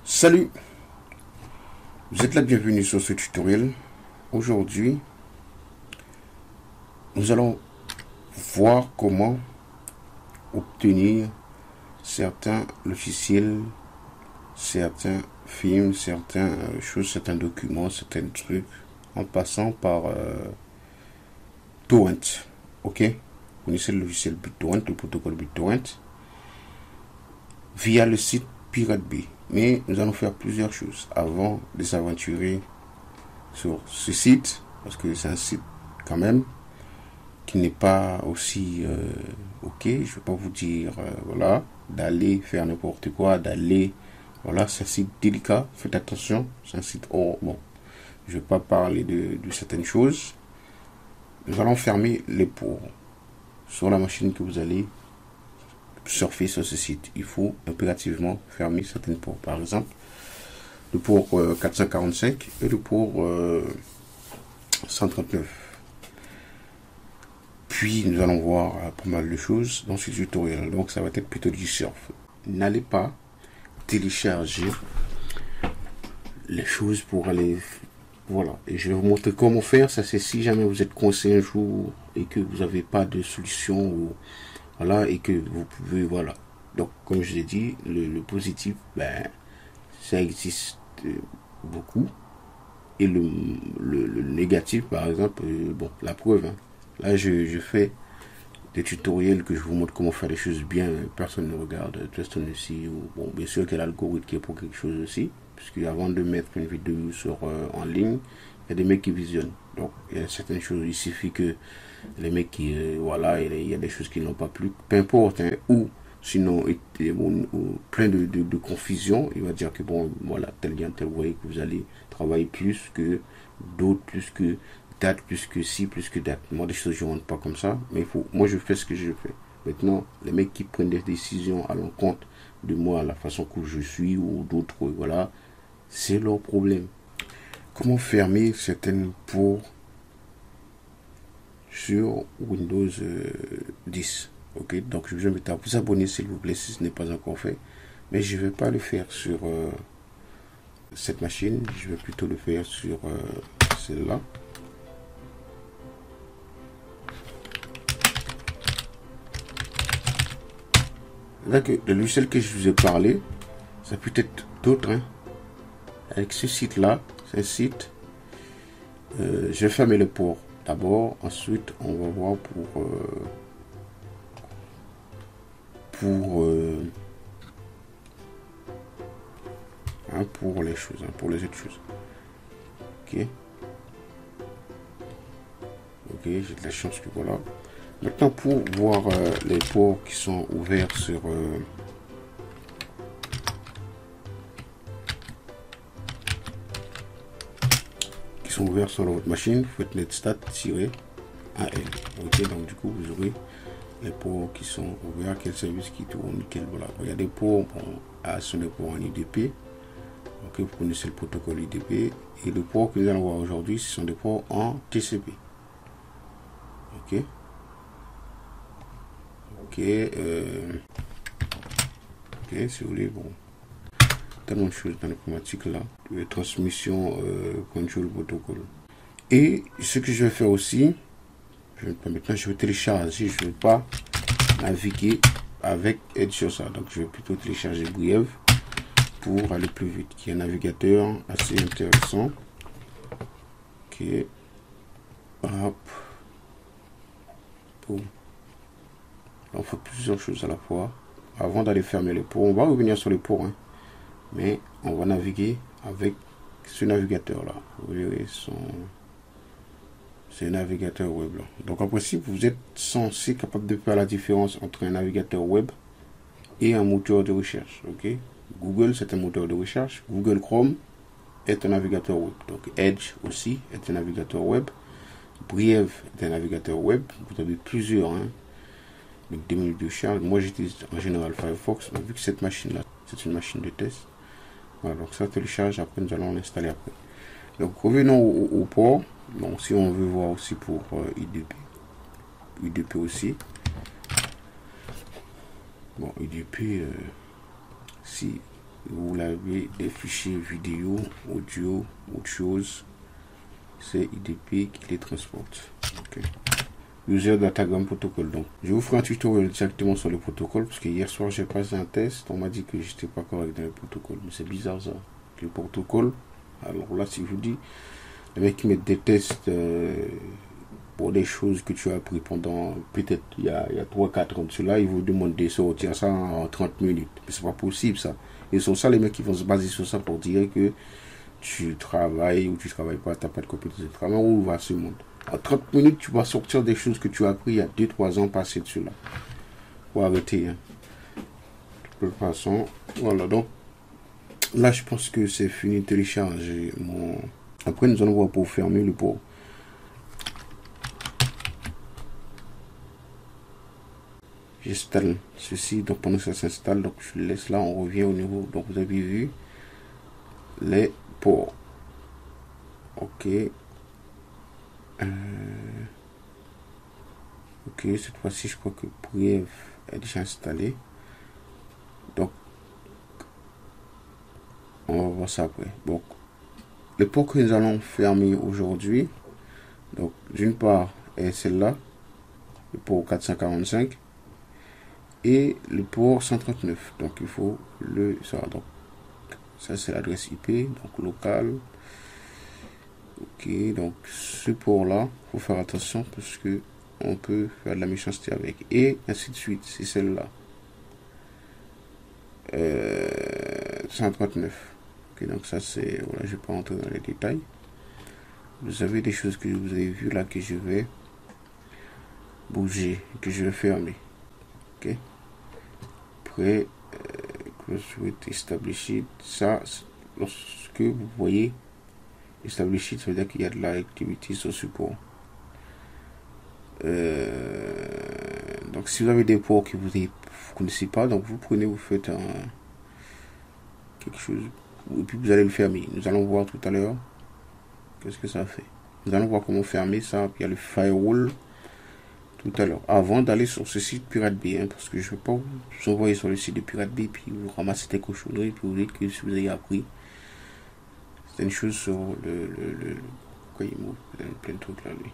Salut, vous êtes la bienvenue sur ce tutoriel. Aujourd'hui, nous allons voir comment obtenir certains logiciels, certains films, certaines choses, certains documents, certains trucs en passant par Torrent. Ok, vous connaissez le logiciel BitTorrent, le protocole BitTorrent, via le site Pirate Bay. Mais nous allons faire plusieurs choses avant de s'aventurer sur ce site, parce que c'est un site quand même qui n'est pas aussi ok. Je ne vais pas vous dire voilà, d'aller faire n'importe quoi, d'aller voilà, c'est un site délicat, faites attention, c'est un site bon, je ne vais pas parler de certaines choses. Nous allons fermer les ports sur la machine que vous allez surfer sur ce site. Il faut impérativement fermer certaines ports, par exemple le port 445 et le port 139. Puis nous allons voir pas mal de choses dans ce tutoriel, donc ça va être plutôt du surf. N'allez pas télécharger les choses pour aller, voilà, et je vais vous montrer comment faire. Ça, c'est si jamais vous êtes coincé un jour et que vous n'avez pas de solution, ou voilà, et que vous pouvez, voilà. Donc comme je l'ai dit, le positif, ben ça existe beaucoup, et le négatif, par exemple, bon, la preuve, hein. Là je fais des tutoriels que je vous montre comment faire les choses bien, personne ne regarde, personne aussi, ou bon, bien sûr qu'il y a l'algorithme qui est pour quelque chose aussi, puisque avant de mettre une vidéo sur en ligne, il y a des mecs qui visionnent. Donc il y a certaines choses, il suffit que les mecs qui voilà, il y a des choses qui n'ont pas plu, peu importe, hein, ou sinon plein de confusion, il va dire que bon, voilà, tel lien, tel, vous voyez que vous allez travailler plus que d'autres, plus que date, plus que ci, plus que date. Moi, des choses, je ne rentre pas comme ça, mais il faut, moi, je fais ce que je fais. Maintenant, les mecs qui prennent des décisions à l'encontre de moi, la façon que je suis, ou d'autres, voilà, c'est leur problème. Comment fermer certaines ports sur Windows 10? Ok, donc je vous invite à vous abonner s'il vous plaît si ce n'est pas encore fait, mais je ne vais pas le faire sur cette machine, je vais plutôt le faire sur celle-là. Là, que le logiciel que je vous ai parlé, ça peut être d'autres, hein. Avec ce site là, c'est un site, je vais fermer le port d'abord, ensuite on va voir pour les choses, hein, pour les autres choses. Ok, j'ai de la chance que voilà. Maintenant, pour voir les ports qui sont ouverts sur votre machine, vous faites netstat-al. Ok, donc du coup vous aurez les ports qui sont ouverts, quel service qui tourne, voilà. Il y a des ports, bon, ce sont des ports en IDP. Ok, vous connaissez le protocole IDP, et le port que nous allons voir aujourd'hui, ce sont des ports en TCP. Ok. Ok, si vous voulez, bon, tellement de choses dans l'informatique là, de transmission, control protocol. Et ce que je vais faire aussi, maintenant je vais télécharger, je ne vais pas naviguer avec Edge sur ça, donc je vais plutôt télécharger Brave pour aller plus vite, qui est un navigateur assez intéressant. Ok, hop, boum. On fait plusieurs choses à la fois. Avant d'aller fermer les ports, on va revenir sur les ports, hein, mais on va naviguer avec ce navigateur là. Vous verrez, c'est un navigateur web là. Donc en principe, vous êtes censé capable de faire la différence entre un navigateur web et un moteur de recherche. Ok, Google, c'est un moteur de recherche. Google Chrome est un navigateur web. Donc Edge aussi est un navigateur web. Brave est un navigateur web. Vous avez plusieurs, hein. Donc 2 minutes de charge. Moi j'utilise en général Firefox, mais vu que cette machine là c'est une machine de test, voilà, donc ça télécharge, après nous allons l'installer après. Donc revenons au port. Donc si on veut voir aussi pour IDP aussi, bon, IDP si Vous avez des fichiers vidéo, audio, autre chose. C'est IDP qui les transporte. Okay. User Datagram Protocol. Donc, je vous ferai un tutoriel directement sur le protocole parce que hier soir j'ai passé un test. On m'a dit que j'étais pas correct dans le protocole. Mais c'est bizarre ça. Le protocole. Alors là, si je vous dis, les mecs qui mettent des tests pour des choses que tu as appris pendant peut-être il y a 3-4 ans de cela, ils vous demandent de sortir ça en 30 minutes. Mais c'est pas possible ça. Et sur ça, les mecs qui vont se baser sur ça pour dire que tu travailles ou tu travailles pas, tu n'as pas de compétences de travail, où va ce monde. En 30 minutes, tu vas sortir des choses que tu as appris il y a 2-3 ans passés dessus là. Faut arrêter. Hein. De toute façon, voilà. Donc, là, je pense que c'est fini de télécharger mon... Après, nous allons voir pour fermer le port. J'installe ceci. Donc, pendant que ça s'installe, donc je le laisse là. On revient au niveau. Donc, vous avez vu les ports. Ok. Ok, cette fois-ci, je crois que Brief est déjà installé. Donc, on va voir ça après. Donc, les ports que nous allons fermer aujourd'hui, donc, d'une part, est celle-là, le port 445, et le port 139. Donc, il faut le savoir. Donc, ça, c'est l'adresse IP, donc local. Ok, donc, ce port-là, il faut faire attention parce que on peut faire de la méchanceté avec. Et ainsi de suite, c'est celle-là. 139. Ok, donc ça c'est... Voilà, je ne vais pas entrer dans les détails. Vous avez des choses que vous avez vues là que je vais bouger, que je vais fermer. Ok. Après, close with establish it. Ça, lorsque vous voyez establish it, ça veut dire qu'il y a de l'activité sur support. Donc si vous avez des ports que vous ne connaissez pas, donc vous prenez, vous faites quelque chose et puis vous allez le fermer. Nous allons voir tout à l'heure qu'est-ce que ça fait. Nous allons voir comment fermer ça. Puis il y a le firewall tout à l'heure, avant d'aller sur ce site Pirate Bay, hein, parce que je ne veux pas vous envoyer sur le site de Pirate Bay puis vous ramassez des cochonneries puis vous dites que si vous avez appris c'est une chose sur le quoi il move, plein de trucs là lui.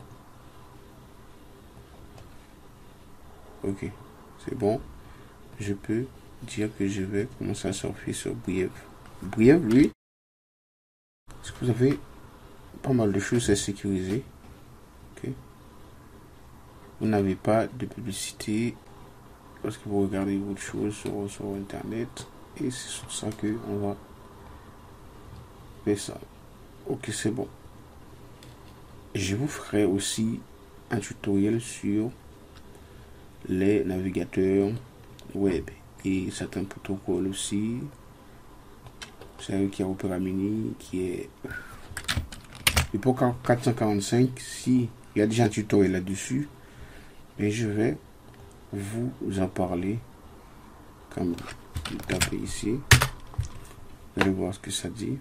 Ok, c'est bon. Je peux dire que je vais commencer à surfer sur Brief. Brief, lui, parce que vous avez pas mal de choses à sécuriser. Ok. Vous n'avez pas de publicité parce que vous regardez votre chose sur Internet. Et c'est sur ça que on va faire ça. Ok, c'est bon. Je vous ferai aussi un tutoriel sur les navigateurs web et certains protocoles aussi. C'est un qui a Opera Mini qui est le port 445. Si il y a déjà un tutoriel là-dessus, mais je vais vous en parler comme vous tapez ici. Vous allez voir ce que ça dit.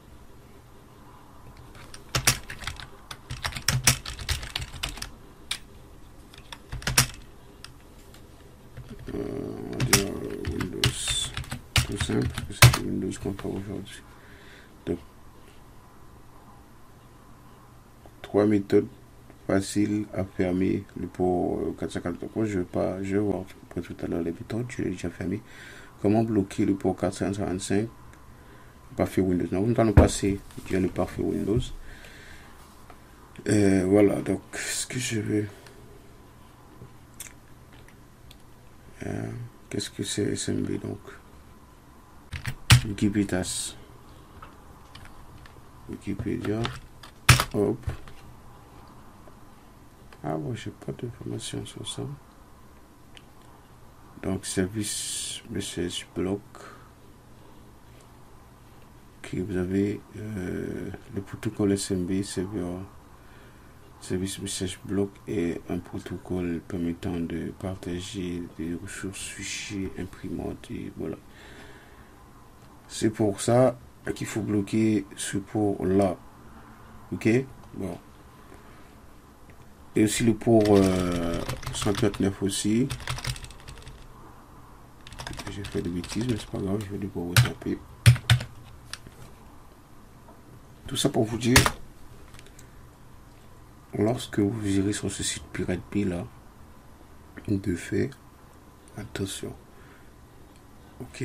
On va dire Windows tout simple parce que c'est Windows qu'on parle aujourd'hui. Donc 3 méthodes faciles à fermer le port 445. Je vais voir après tout à l'heure les méthodes, je l'ai déjà fermé. Comment bloquer le port 445 parfait Windows. Donc nous allons passer déjà le parfait Windows. Voilà, donc ce que je veux. Qu'est-ce que c'est SMB donc? Wikipédia. Wikipédia. Hop. Ah bon, j'ai pas d'informations sur ça. Donc service message block. Ok, vous avez le protocole SMB Service Message Block est un protocole permettant de partager des ressources, fichiers, imprimantes et voilà. C'est pour ça qu'il faut bloquer ce port là. Ok, bon. Et aussi le port 139 aussi. j'ai fait des bêtises, mais c'est pas grave, je vais devoir retaper. Tout ça pour vous dire, lorsque vous irez sur ce site Pirate Bay là, de fait, attention, ok,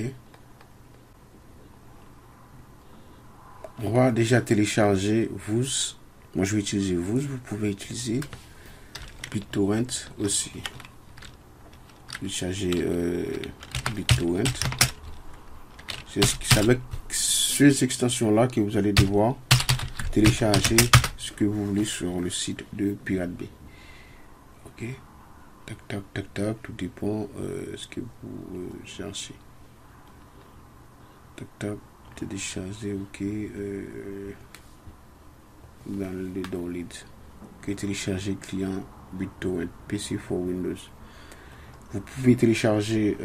on va déjà télécharger Vuz. Moi je vais utiliser Vuz, vous pouvez utiliser BitTorrent aussi. Télécharger BitTorrent. C'est avec ces extensions là que vous allez devoir télécharger ce que vous voulez sur le site de Pirate Bay. Ok, tac tac tac tac, tout dépend ce que vous cherchez. Tac tac, télécharger, ok, dans les downloads. Ok, télécharger client BitTorrent PC for Windows. Vous pouvez télécharger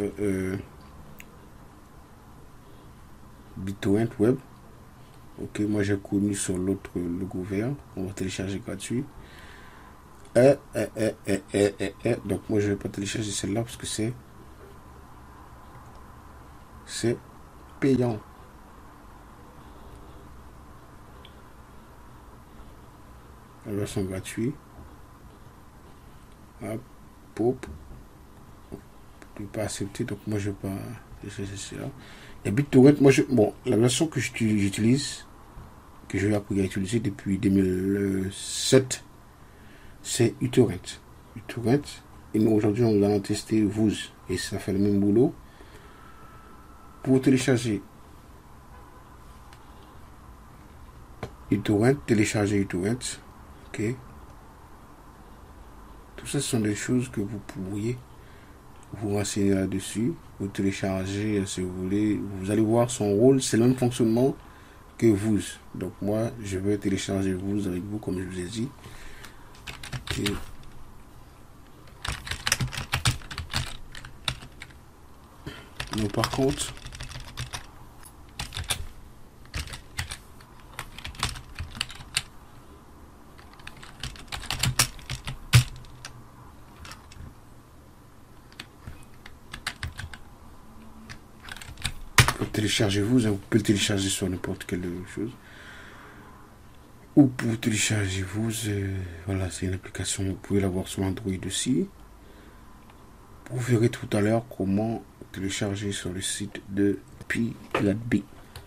BitTorrent Web. Ok, moi j'ai connu sur l'autre logo vert. On va télécharger gratuit. Donc moi je vais pas télécharger celle-là parce que c'est payant. La version gratuite. Hop, pop. Je ne vais pas accepter, donc moi je vais pas télécharger cela. Et BitTorrent, moi bon, la version que j'utilise, que je vais apprendre à utiliser depuis 2007, c'est uTorrent. uTorrent. Et nous aujourd'hui on va tester Vuz et ça fait le même boulot. Pour télécharger uTorrent, télécharger uTorrent. Ok. Tout ça, ce sont des choses que vous pourriez vous renseigner là-dessus. Vous téléchargez si vous voulez. Vous allez voir son rôle, c'est le même fonctionnement que Vuz. Donc moi, je vais télécharger Vuz avec vous, comme je vous ai dit. Okay. Donc par contre, téléchargez Vuz, vous pouvez le télécharger sur n'importe quelle chose. Ou pour télécharger Vuz, voilà, c'est une application, vous pouvez l'avoir sur Android aussi. Vous verrez tout à l'heure comment télécharger sur le site de Pirate Bay.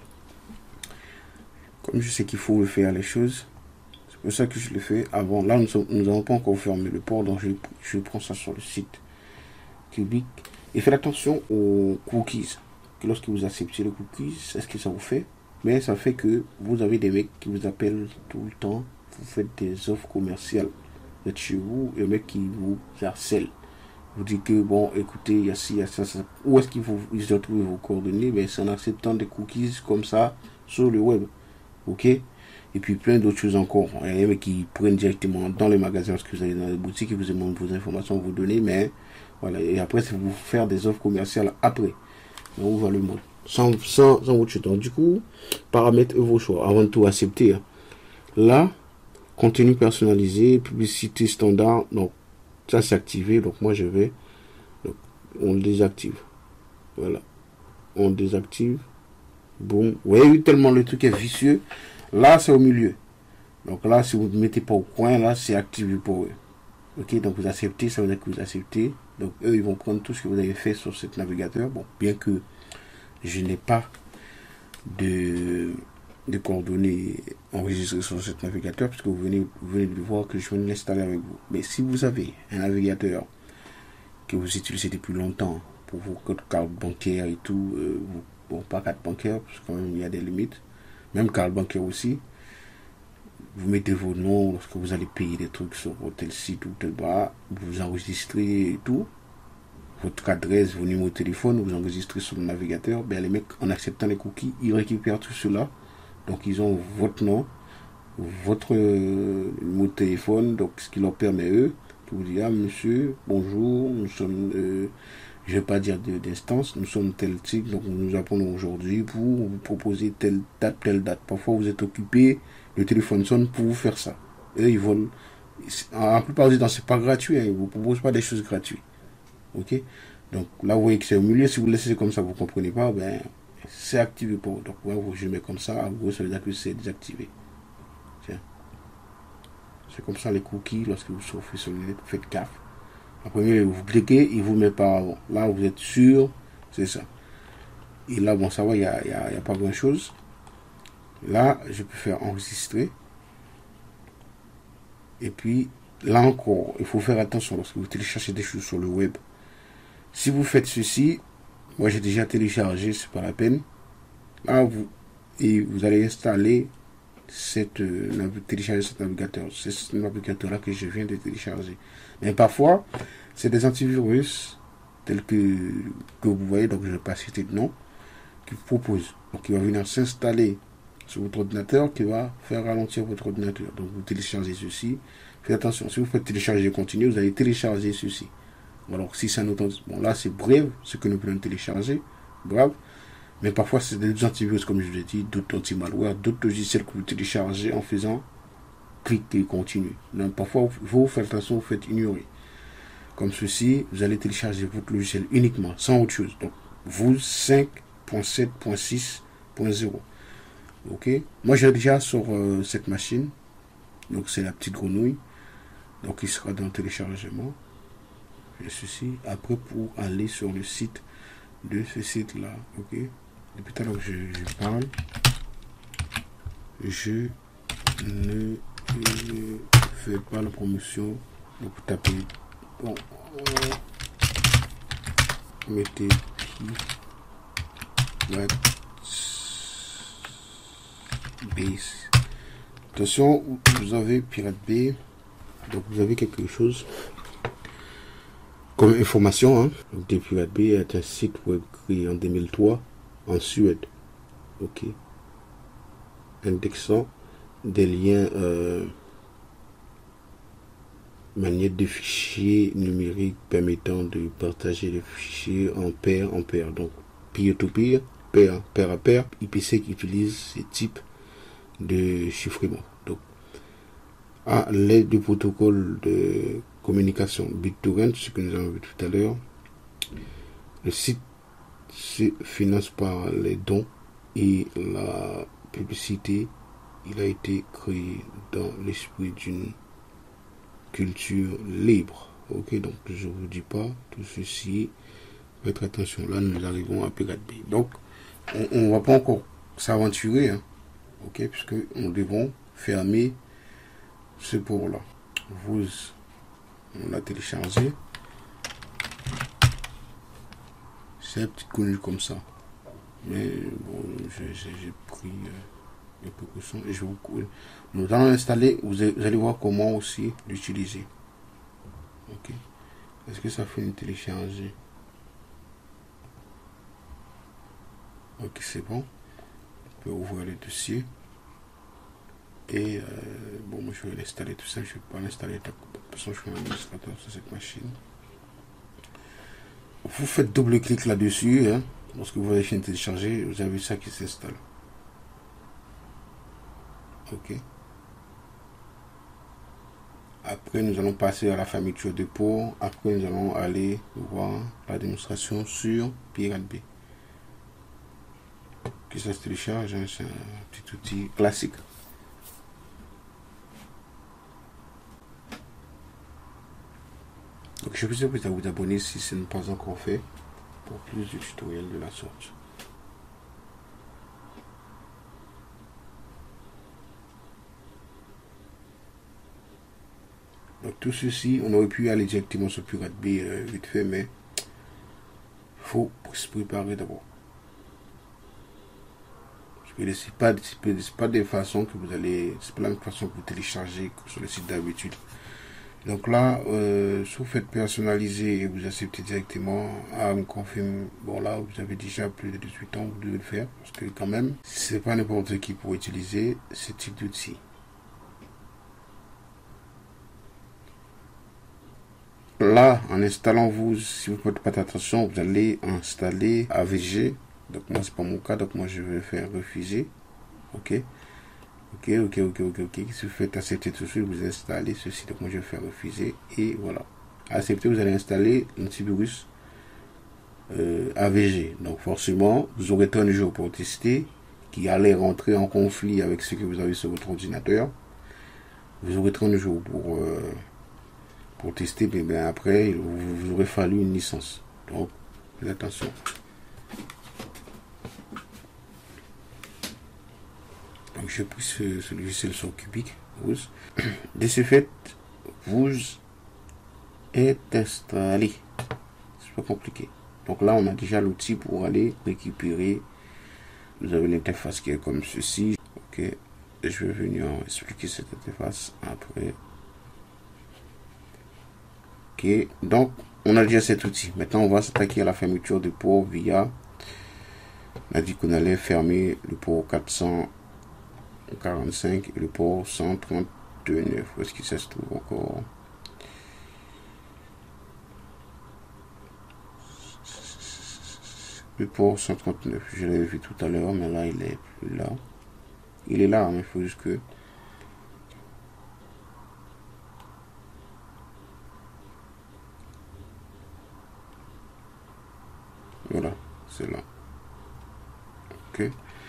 Comme je sais qu'il faut le faire les choses, c'est pour ça que je le fais avant. Là, nous n'avons pas encore fermé le port, donc je prends ça sur le site Cubic. Et faites attention aux cookies. Que lorsque vous acceptez le cookies, c'est ce que ça vous fait. Mais ça fait que vous avez des mecs qui vous appellent tout le temps. Vous faites des offres commerciales. Vous êtes chez vous et le mec qui vous harcèle. Vous dit que bon, écoutez, il y a ci, il y a ça, ça. Où est-ce qu'ils ont trouvé vos coordonnées? Ben, c'est en acceptant des cookies comme ça sur le web. Ok? Et puis plein d'autres choses encore. Il y a des mecs qui prennent directement dans les magasins parce que vous allez dans les boutiques et vous demandent vos informations, vos données, mais voilà. Et après, c'est vous faire des offres commerciales après. Donc, on va le mode. Sans autre chose. Donc, du coup, paramètres vos choix. Avant de tout accepter. Hein. Là, contenu personnalisé, publicité standard. Donc, ça c'est activé. Donc, moi, je vais. Donc, on le désactive. Voilà. On désactive. Boum. Vous voyez, tellement le truc est vicieux. Là, c'est au milieu. Donc, là, si vous ne mettez pas au coin, là, c'est activé pour eux. Ok, donc vous acceptez, ça veut dire que vous acceptez. Donc, eux, ils vont prendre tout ce que vous avez fait sur cet navigateur. Bon, bien que je n'ai pas de coordonnées enregistrées sur cet navigateur, puisque vous venez de voir que je viens de l'installer avec vous. Mais si vous avez un navigateur que vous utilisez depuis longtemps pour vos cartes bancaires et tout, bon, pas carte bancaire, parce que quand même il y a des limites, même carte bancaire aussi, vous mettez vos noms lorsque vous allez payer des trucs sur tel site ou tel bas, vous enregistrez et tout, votre adresse, vos numéros de téléphone, vous enregistrez sur le navigateur, ben les mecs, en acceptant les cookies, ils récupèrent tout cela. Donc ils ont votre nom, votre numéro de téléphone, donc ce qui leur permet eux, de vous dire, ah monsieur, bonjour, nous sommes, je ne vais pas dire d'instance, nous sommes tel type, donc nous appelons aujourd'hui pour vous proposer telle date. Parfois vous êtes occupé, le téléphone sonne pour vous faire ça. Eux, ils veulent, en plupart du temps, c'est pas gratuit, hein, ils ne vous proposent pas des choses gratuites. Ok? Donc là, vous voyez que c'est au milieu. Si vous laissez comme ça, vous ne comprenez pas, ben, c'est activé pour vous. Donc ouais, je mets comme ça, en gros, ça veut dire que c'est désactivé. Tiens. C'est comme ça les cookies, lorsque vous surfez sur le net, vous faites gaffe. Après, vous cliquez, il vous met par avant. Là, vous êtes sûr, c'est ça. Et là, bon, ça va, il n'y a pas grand-chose. Là, je peux faire enregistrer. Et puis, là encore, il faut faire attention lorsque vous téléchargez des choses sur le web. Si vous faites ceci, moi j'ai déjà téléchargé, c'est pas la peine. Là, vous allez installer télécharger cet navigateur. C'est ce navigateur-là que je viens de télécharger. Mais parfois, c'est des antivirus tels que vous voyez, donc je ne vais pas citer de nom, qui vous proposent. Donc il va venir s'installer sur votre ordinateur qui va faire ralentir votre ordinateur. Donc vous téléchargez ceci. Faites attention, si vous faites télécharger continu, vous allez télécharger ceci. Alors si c'est un autre, bon là c'est bref, ce que nous pouvons télécharger, brave. Mais parfois c'est des antivirus comme je vous l'ai dit, d'autres anti-malware, d'autres logiciels que vous téléchargez en faisant clic et continue. Donc parfois vous faites attention, vous faites ignorer. Comme ceci, vous allez télécharger votre logiciel uniquement, sans autre chose. Donc vous 5.7.6.0. Ok, moi j'ai déjà sur cette machine, donc c'est la petite grenouille, donc il sera dans le téléchargement. Et ceci après pour aller sur le site de ce site là. Ok, depuis tout à l'heure je parle, je ne fais pas la promotion. Donc vous tapez, bon, mettez Base. Attention, vous avez Pirate Bay. Donc vous avez quelque chose comme information. Hein. Donc Pirate Bay est un site web créé en 2003 en Suède. Ok. Indexant des liens manière de fichiers numériques permettant de partager les fichiers en pair en pair. Donc peer-to-peer, pair à pair, IPC qui utilise ce type de chiffrement. Donc, à l'aide du protocole de communication BitTorrent, ce que nous avons vu tout à l'heure, le site se finance par les dons et la publicité. Il a été créé dans l'esprit d'une culture libre. Ok, donc je vous dis pas tout ceci. Faites attention. Là, nous arrivons à Pirate Bay. Donc, on ne va pas encore s'aventurer. Hein. Ok, puisque nous devons fermer ce port-là. Vous, on l'a téléchargé. C'est un petit connu comme ça. Mais bon, j'ai pris les précautions et je vous coule. Nous allons l'installer. Vous allez voir comment aussi l'utiliser. Ok. Est-ce que ça fait une télécharger? Ok, c'est bon. On peut ouvrir le dossier. Et bon, moi je vais l'installer tout ça. Je ne vais pas l'installer. De toute façon, je suis un administrateur sur cette machine. Vous faites double clic là-dessus. Hein. Lorsque vous allez finir de télécharger, vous avez ça qui s'installe. Ok. Après, nous allons passer à la fermeture de port. Après, nous allons aller voir la démonstration sur Pirate Bay. Que ça se télécharge, hein, c'est un petit outil classique. Donc, je vous invite à vous abonner si ce n'est pas encore fait pour plus de tutoriels de la sorte. Donc tout ceci, on aurait pu aller directement sur Pirate Bay vite fait, mais il faut se préparer d'abord. Parce que c'est pas des façons que vous allez, c'est pas la même façon que vous téléchargez que sur le site d'habitude. Donc là, si vous faites personnaliser et vous acceptez directement, me confirme, bon là, vous avez déjà plus de 18 ans, vous devez le faire, parce que quand même, c'est pas n'importe qui pour utiliser ce type d'outil. Là, en installant si vous ne faites pas attention, vous allez installer AVG. Donc moi, c'est pas mon cas, donc moi je vais faire refuser. Ok. Si vous faites accepter tout de suite, vous installez ceci. Donc moi je vais faire refuser. Et voilà. Accepter, vous allez installer l'antivirus AVG. Donc forcément, vous aurez 30 jours pour tester, qui allait rentrer en conflit avec ce que vous avez sur votre ordinateur. Vous aurez 30 jours pour tester, mais bien après, vous aurez fallu une licence. Donc, faites attention. Donc, j'ai pris ce logiciel sur Cubic. De ce fait, vous est installé. C'est pas compliqué. Donc là, on a déjà l'outil pour aller récupérer. Vous avez l'interface qui est comme ceci. Ok, je vais venir expliquer cette interface après. Ok, donc on a déjà cet outil. Maintenant, on va s'attaquer à la fermeture de port via. On a dit qu'on allait fermer le port 445 et le port 139. Où est-ce que ça se trouve encore? Le port 139, je l'avais vu tout à l'heure, mais là il est plus là. Il est là, mais il faut juste que... Voilà, c'est là. Ok.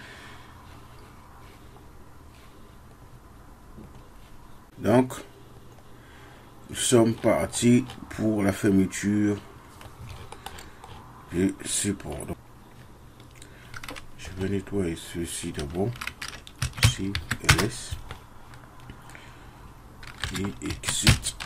Donc, nous sommes partis pour la fermeture du support. Donc, je vais nettoyer ceci d'abord. Ici, ls. Et exit.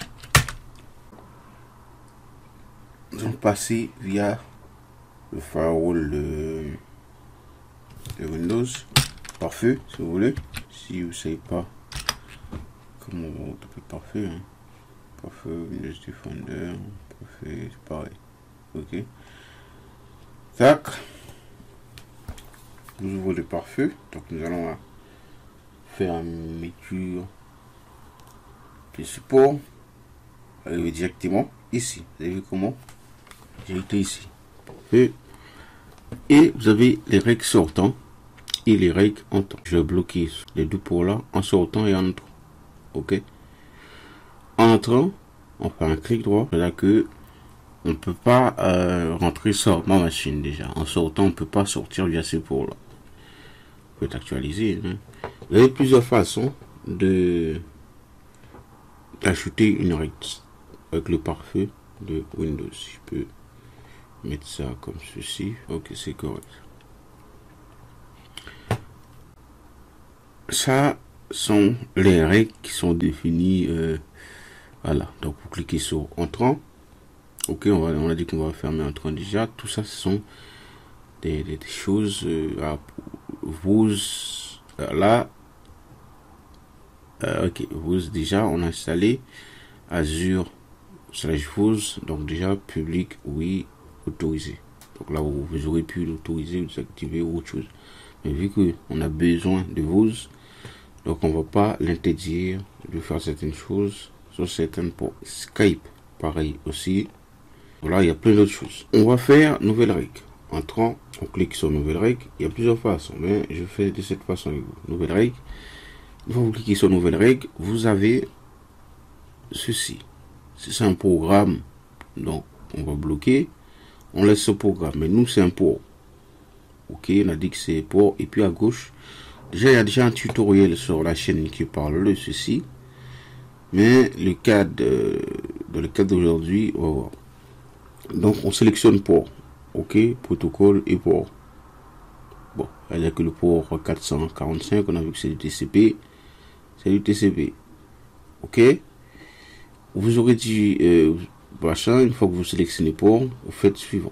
Nous allons passer via le firewall de Windows. Parfait, si vous voulez. Si vous ne savez pas comment on va taper parfait, hein. Parfait, Windows Defender, parfait, c'est pareil. Ok. Tac. Nous ouvrons le pare-feu. Donc nous allons faire une fermeture du support. Arriver directement ici. Vous avez vu comment? J'ai été ici. Et vous avez les règles sortant et les règles entrant. Je vais bloquer les deux ports là en sortant et en entrant. Ok. En entrant, on fait un clic droit. C'est là que on ne peut pas rentrer sur ma machine déjà. En sortant, on ne peut pas sortir via ce port là. Vous pouvez actualiser. Hein. Vous avez plusieurs façons d'ajouter une règle avec le pare-feu de Windows. Je peux mettre ça comme ceci. Ok, c'est correct. Ça sont les règles qui sont définies. Voilà. Donc vous cliquez sur entrant. Ok, on a dit qu'on va fermer entrant déjà. Tout ça, ce sont des choses vous là. Ok, vous déjà on a installé Azure /vous, donc déjà public, oui, autorisé. Donc là vous aurez pu l'autoriser ou désactiver ou autre chose. Mais vu que on a besoin de vous, donc on va pas l'interdire de faire certaines choses sur certaines ports. Skype, pareil aussi. Voilà, il y a plein d'autres choses. On va faire nouvelle règle. Entrant, on clique sur nouvelle règle. Il y a plusieurs façons, mais je fais de cette façon avec vous. Nouvelle règle. Une fois que vous cliquez sur nouvelle règle, vous avez ceci. C'est un programme. Donc, on va bloquer. On laisse ce programme. Mais nous, c'est un port. Ok, on a dit que c'est port. Et puis à gauche, déjà, il y a déjà un tutoriel sur la chaîne qui parle de ceci. Mais le cadre, dans le cadre d'aujourd'hui, on va voir. Donc, on sélectionne port. Ok, protocole et port. Bon, il n'y a que le port 445. On a vu que c'est du TCP. C'est du TCP. Ok. Vous aurez dit machin. Une fois que vous sélectionnez port, vous faites suivant.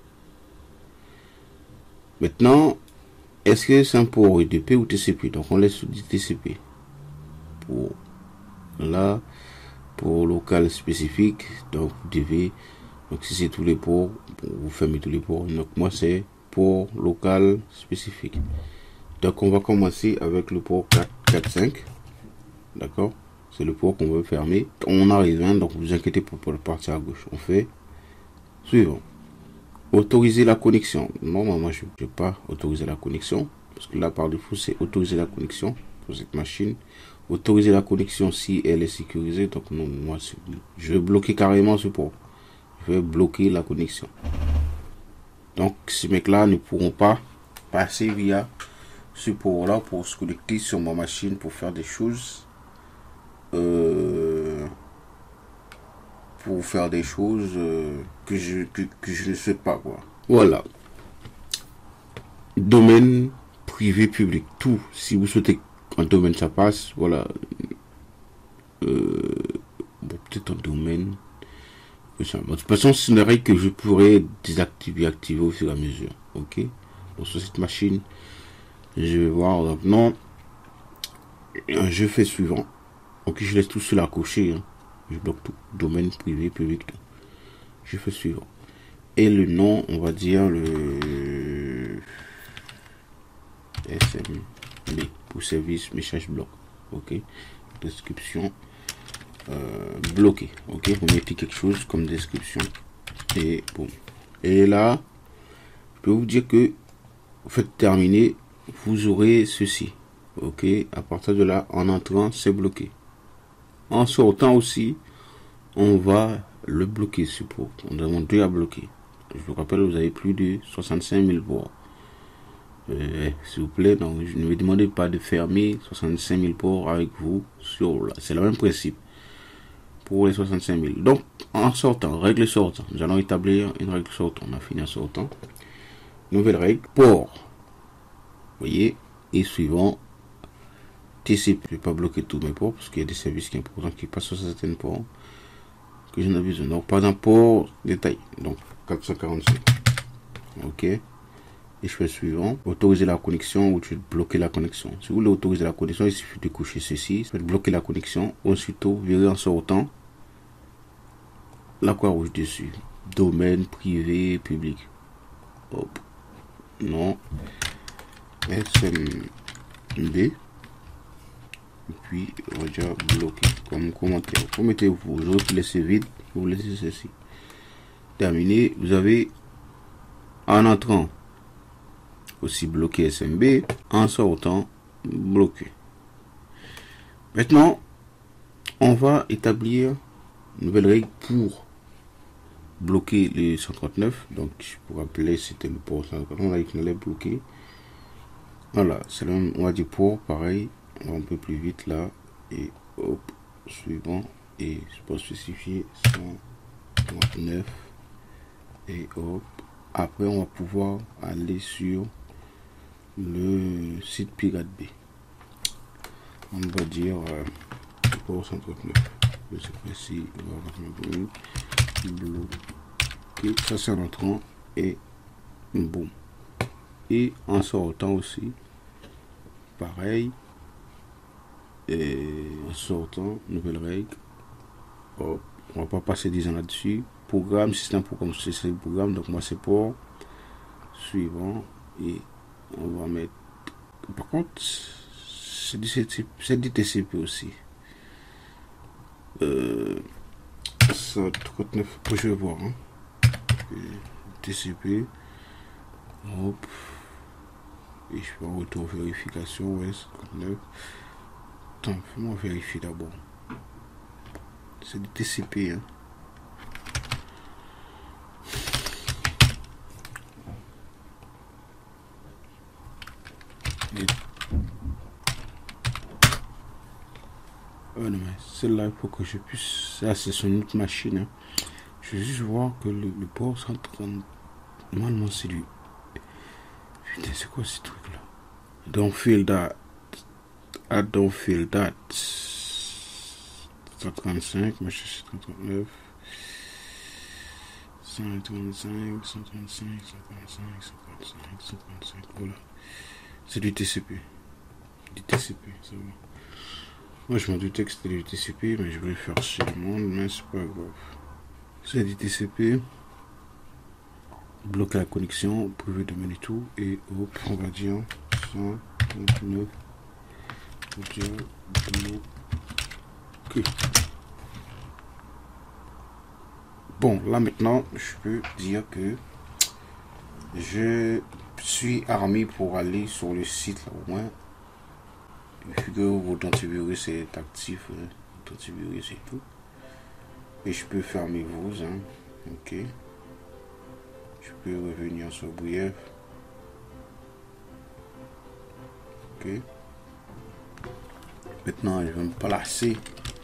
Maintenant, est-ce que c'est un port UDP ou TCP? Donc, on laisse du TCP. Pour là, pour local spécifique. Donc, vous devez. Donc si c'est tous les ports, vous fermez tous les ports. Donc moi c'est port local spécifique. Donc on va commencer avec le port 445. D'accord? C'est le port qu'on veut fermer. On arrive, hein, donc vous inquiétez pas pour le partir à gauche. On fait suivant. Autoriser la connexion. Non, moi je ne vais pas autoriser la connexion. Parce que là par défaut c'est autoriser la connexion pour cette machine. Autoriser la connexion si elle est sécurisée. Donc non, moi je vais bloquer carrément ce port. Je vais bloquer la connexion. Donc ces mecs-là ne pourront pas passer via ce port-là pour se connecter sur ma machine pour faire des choses. Pour faire des choses que je ne sais pas, quoi. Voilà. Domaine privé public. Tout. Si vous souhaitez qu'un domaine ça passe, voilà. Bon, peut-être un domaine. De toute façon, c'est une règle que je pourrais désactiver, activer au fur et à mesure. Ok. Donc sur cette machine, je vais voir. Donc non. Je fais suivant. Ok, je laisse tout cela coché. Hein. Je bloque tout. Domaine privé, public, tout. Je fais suivant. Et le nom, on va dire le SMB pour service message bloc. Ok. Description bloqué. Ok. Vous mettez quelque chose comme description. Et bon. Et là, je peux vous dire que vous faites terminer. Vous aurez ceci. Ok. À partir de là, en entrant, c'est bloqué. En sortant aussi, on va le bloquer. Support. On demande 2 à bloquer. Je vous rappelle, vous avez plus de 65 000 ports. S'il vous plaît, donc, je ne me demandez pas de fermer 65 000 ports avec vous. C'est le même principe pour les 65 000. Donc, en sortant, règle sortant, nous allons établir une règle sortant. On a fini en sortant. Nouvelle règle, port. Vous voyez, et suivant, TCP. Je ne vais pas bloquer tous mes ports parce qu'il y a des services qui sont importants qui passent sur certains ports que j'en ai besoin. Donc, par exemple, port détail. Donc, 445. Ok. Et je fais le suivant. Autoriser la connexion ou tu veux bloquer la connexion. Si vous voulez autoriser la connexion, il suffit de coucher ceci. Vous bloquer la connexion. Ensuite, vous verrez en sortant la croix rouge dessus. Domaine privé public. Hop. Non. SMB. Et puis, on va dire bloquer comme commentaire. Vous mettez vous autres, laissez vide. Vous laissez ceci. Terminé. Vous avez en entrant aussi bloqué SMB, en sortant bloqué. Maintenant, on va établir une nouvelle règle pour bloquer les 139. Donc, pour rappeler, c'était le port 139. On a dit qu'on allait bloquer. Voilà, c'est le même, on va dire port, pareil. On va un peu plus vite là. Et hop, suivant. Et je peux spécifier 139. Et hop. Après, on va pouvoir aller sur le site Pirate Bay. On va dire port 139. C'est précis. Bloqué. Ça, c'est en entrant. Et boum. Et en sortant aussi. Pareil. Et en sortant, nouvelle règle. Hop. On va pas passer 10 ans là-dessus. Programme, si c'est un programme, c'est le programme. Donc, moi, c'est pour suivant. Et on va mettre. Par contre, c'est du TCP aussi. 139. Je vais voir. Hein. TCP. Hop. Et je fais un retour vérification. Ouais, 59. Attends, fais-moi vérifier d'abord. C'est du TCP. Hein. Oh non, mais celle-là, il faut que je puisse. Ça, c'est sur une autre machine. Hein. Je vais juste voir que le port 130. Normalement, c'est lui. Putain, c'est quoi ce truc-là? Don't feel that. I don't feel that. 135, machin, 139. 135, 135, 135, 135, 135. Voilà. C'est du TCP. Du TCP, ça va. Moi, je m'en doutais que c'était du TCP, mais je voulais faire chez le monde, mais c'est pas grave. C'est du TCP. Bloquer la connexion, privé de menu tout, et hop, on va dire 139. On va dire bloqué. Bon, là maintenant, je peux dire que je suis armé pour aller sur le site là au moins. Vu que votre antivirus est actif, votre antivirus et tout. Et je peux fermer vos, hein. Ok. Je peux revenir sur Brief. Ok. Maintenant, je vais me placer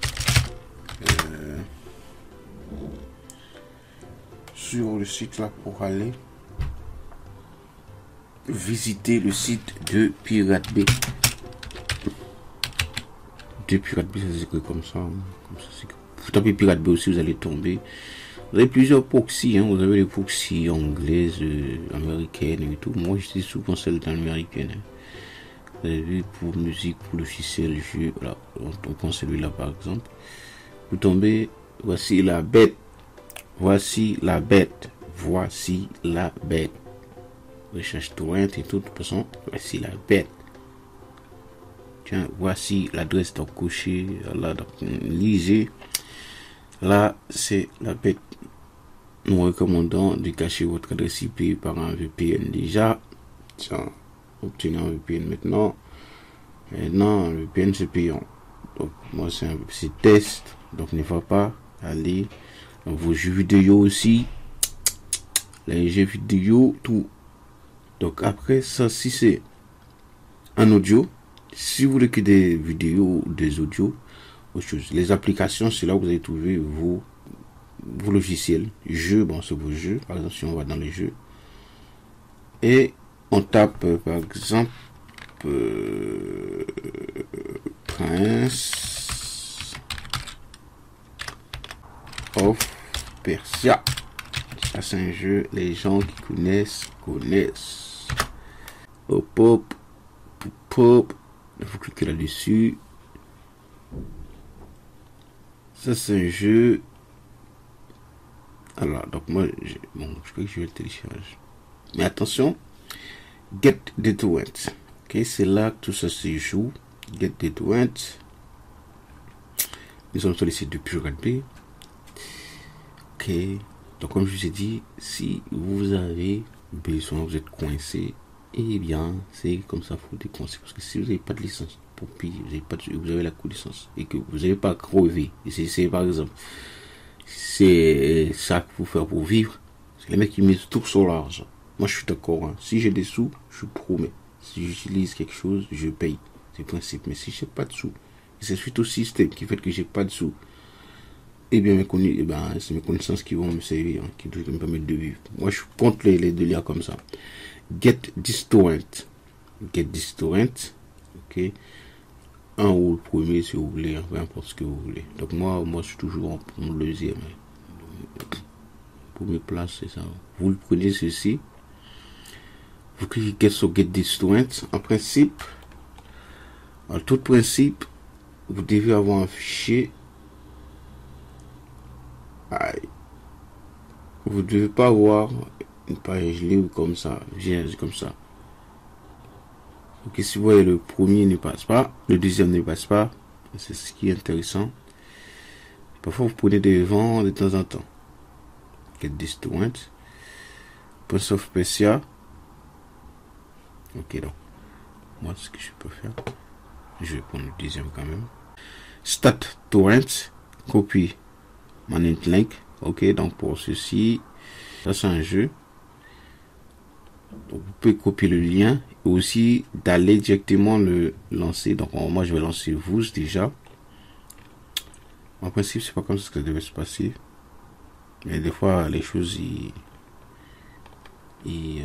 sur le site là pour aller visiter le site de Pirate Bay. De Pirate Bay, ça s'écrit comme ça. Vous tapez Pirate Bay aussi, vous allez tomber. Vous avez plusieurs proxys, hein. Vous avez les proxys anglaises, américaines et tout. Moi, j'utilise souvent celle américaine. Hein. Vous avez vu, pour musique, pour logiciel, jeu, voilà. On prend celui-là par exemple. Vous tombez, voici la bête. Voici la bête. Voici la bête. Recherche torrent et tout, de toute façon, voici la bête. Tiens, voici l'adresse donc cochée. Là, donc, lisez. Là, c'est la bête. Nous recommandons de cacher votre adresse IP par un VPN déjà. Tiens, obtenir un VPN maintenant. Maintenant, le VPN c'est payant. Donc, moi, c'est un petit test. Donc, ne va pas aller dans vos jeux vidéo aussi. Les jeux vidéo, tout. Donc, après ça, si c'est un audio, si vous voulez que des vidéos ou des audios, autre chose. Les applications, c'est là où vous allez trouver vos logiciels. Jeux, bon, c'est vos jeux. Par exemple, si on va dans les jeux. Et on tape, par exemple, Prince of Persia. Ça, c'est un jeu, les gens qui connaissent. Hop, hop, hop. Vous cliquez là-dessus. Ça, c'est un jeu. Alors, donc moi, bon, je crois que je vais le télécharger. Mais attention, Get the Torrent. Ok, c'est là que tout ça se joue. Get the Torrent. Nous sommes sur le site de Pirate Bay. Ok, donc comme je vous ai dit, si vous avez besoin, vous êtes coincé, eh bien, c'est comme ça, il faut décoincer. Parce que si vous n'avez pas de licence pour payer, vous avez la co-licence et que vous n'avez pas crevé, c'est par exemple, c'est ça qu'il faut faire pour vivre. C'est les mecs qui mettent tout sur l'argent. Moi, je suis d'accord. Hein. Si j'ai des sous, je promets. Si j'utilise quelque chose, je paye. C'est le principe. Mais si j'ai pas de sous, c'est suite au système qui fait que j'ai pas de sous, eh bien, c'est mes connaissances qui vont me servir, hein, qui doivent me permettre de vivre. Moi, je suis contre les délires comme ça. Get this torrent. Get this torrent. Ok. Un ou le premier, si vous voulez, hein, peu importe ce que vous voulez. Donc, moi, je suis toujours pour le deuxième. Hein. Premier place, c'est ça. Vous le prenez ceci. Vous cliquez sur Get this torrent. En principe, en tout principe, vous devez avoir un fichier. Vous ne devez pas avoir une page libre comme ça, comme ça. Ok, si vous voyez le premier ne passe pas, le deuxième ne passe pas, c'est ce qui est intéressant. Parfois vous prenez des vents de temps en temps. Get this torrent. Prince of Persia. Ok, donc moi ce que je peux faire, je vais prendre le deuxième quand même. Start torrent, copie manage link. Ok, donc pour ceci, ça c'est un jeu. Donc vous pouvez copier le lien et aussi d'aller directement le lancer. Donc moi je vais lancer vous déjà. En principe c'est pas comme ça que ça devait se passer. Mais des fois les choses ils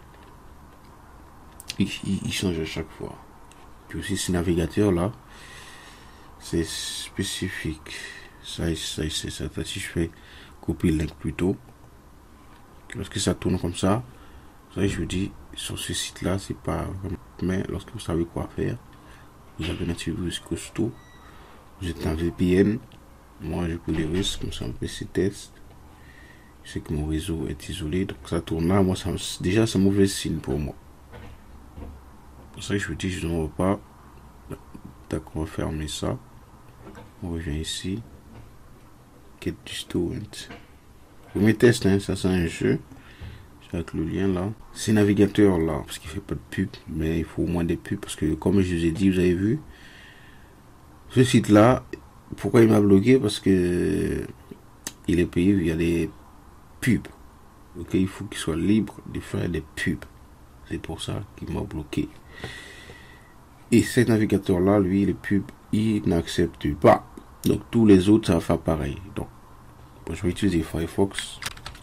changent à chaque fois. Puis aussi ce navigateur là, c'est spécifique. Ça si je fais copier le link plutôt. Lorsque ça tourne comme ça, je vous dis, sur ce site là, c'est pas vraiment, mais lorsque vous savez quoi faire, vous avez un antivirus costaud, vous êtes un VPN, moi je peux les risques, comme ça un PC test, je sais que mon réseau est isolé, donc ça tourne là, moi déjà c'est un mauvais signe pour moi. Pour ça que je vous dis, je ne vois pas. D'accord, on va fermer ça. On revient ici. Get this torrent. Premier test, hein, ça c'est un jeu. Avec le lien là. C'est navigateur là, parce qu'il fait pas de pub, mais il faut au moins des pubs, parce que comme je vous ai dit, vous avez vu, ce site là, pourquoi il m'a bloqué? Parce que il est payé via des pubs. Ok, il faut qu'il soit libre de faire des pubs. C'est pour ça qu'il m'a bloqué. Et ce navigateur-là, lui, les pubs, il n'accepte pas. Donc tous les autres, ça va faire pareil. Donc, je vais utiliser Firefox.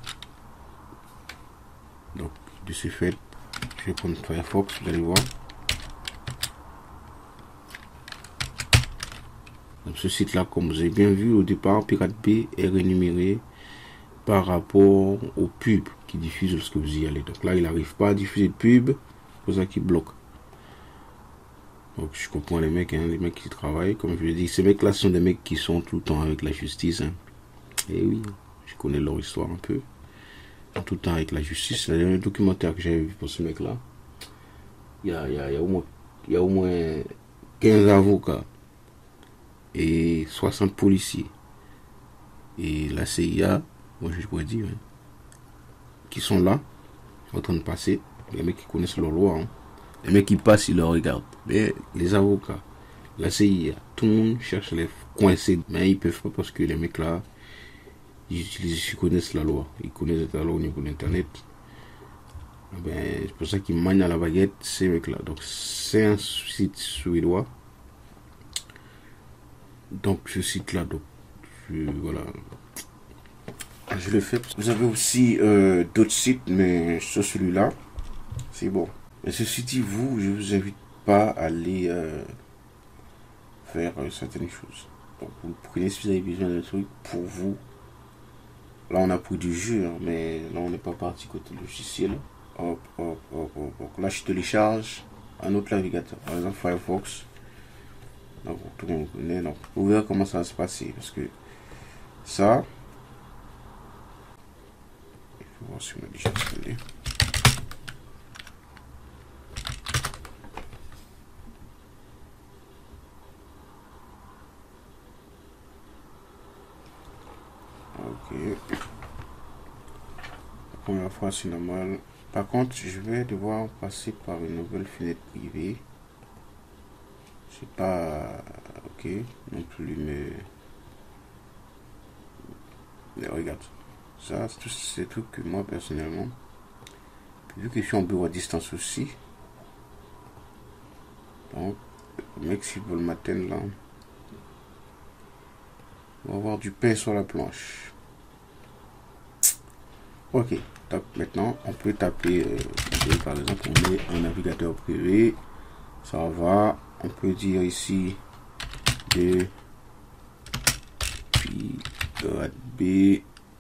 Donc, de ce fait, je vais prendre Firefox, vous allez voir. Donc, ce site-là, comme vous avez bien vu au départ, Pirate Bay est rémunéré par rapport aux pubs qui diffusent lorsque vous y allez. Donc là, il n'arrive pas à diffuser de pubs, c'est pour ça qu'il bloque. Donc je comprends les mecs, hein, les mecs qui travaillent, comme je l'ai dit, ces mecs-là sont des mecs qui sont tout le temps avec la justice. Hein. Et oui, je connais leur histoire un peu. Tout le temps avec la justice. Le dernier documentaire que j'avais vu pour ce mec-là, il y a au moins 15 avocats et 60 policiers. Et la CIA, moi je pourrais dire, hein, qui sont là, en train de passer. Les mecs qui connaissent leur loi. Hein. Les mecs qui passent, ils le regardent. Mais les avocats, la CIA, tout le monde cherche à les coincer. Mais ils peuvent pas parce que les mecs là, ils connaissent la loi. Ils connaissent la loi au niveau de l'internet. Ben, c'est pour ça qu'ils manient à la baguette ces mecs là. Donc c'est un site suédois. Donc ce site là, donc voilà. Je le fais. Vous avez aussi d'autres sites, mais sur celui-là, c'est bon. Mais ceci dit, vous, je vous invite pas à aller faire certaines choses. Donc vous prenez si vous avez besoin d'un truc pour vous. Là on a pris du jeu, hein, mais là on n'est pas parti côté logiciel. Hop, hop, hop, hop, hop. Là je télécharge un autre navigateur, par exemple Firefox. Donc tout le monde connaît. Donc vous verrez comment ça va se passer. Parce que ça, il faut voir si on a déjà installé. Ok. La première fois c'est normal. Par contre, je vais devoir passer par une nouvelle fenêtre privée. C'est pas ok non plus, mais regarde. Ça, c'est tous ces trucs que moi personnellement, vu que je suis en bureau à distance aussi, donc le mec s'il veut le matin là, on va avoir du pain sur la planche. Ok, donc maintenant on peut taper, par exemple on met un navigateur privé, ça va, on peut dire ici de Pirate Bay.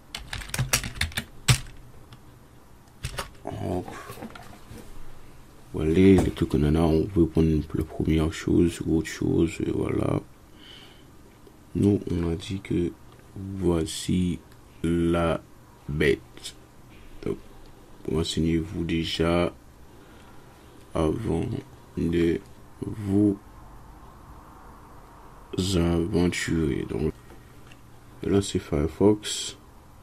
Hop. Voilà les trucs qu'on en a, on veut prendre la première chose ou autre chose, et voilà. Nous on a dit que voici la bête. Donc renseignez-vous déjà avant de vous aventurer. Donc là c'est Firefox.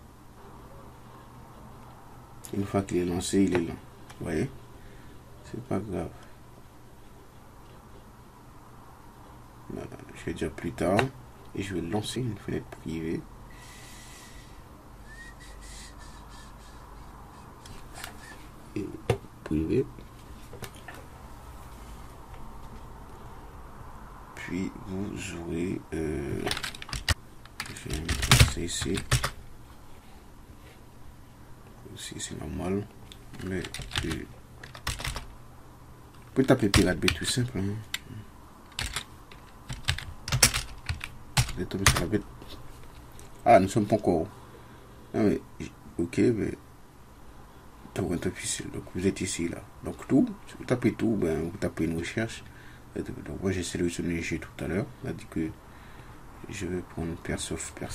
Une fois qu'il est lancé, il est là. Vous voyez? C'est pas grave. Voilà, je vais dire plus tard. Et je vais lancer une fenêtre privée. Et privée. Puis vous aurez... je vais mettre ça ici. Aussi c'est normal. Mais... vous pouvez taper Pirate Bay tout simplement. Vous êtes tombé sur la bête. Ah, nous sommes pas encore. Non mais, ok, mais donc vous êtes ici là. Donc tout, si vous tapez tout, ben vous tapez une recherche. Donc moi j'ai sélectionné G tout à l'heure. On a dit que je vais prendre Persia.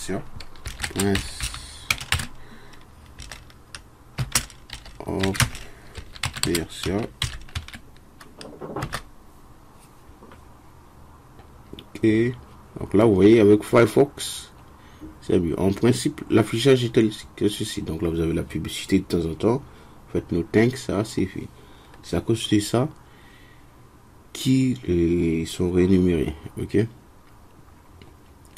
Hop, Persia. Ok. Donc là vous voyez avec Firefox. C'est mieux. En principe, l'affichage est tel que ceci. Donc là, vous avez la publicité de temps en temps. Faites nos tanks, ça, c'est fait. C'est à cause de ça qu'ils sont rémunérés. Ok.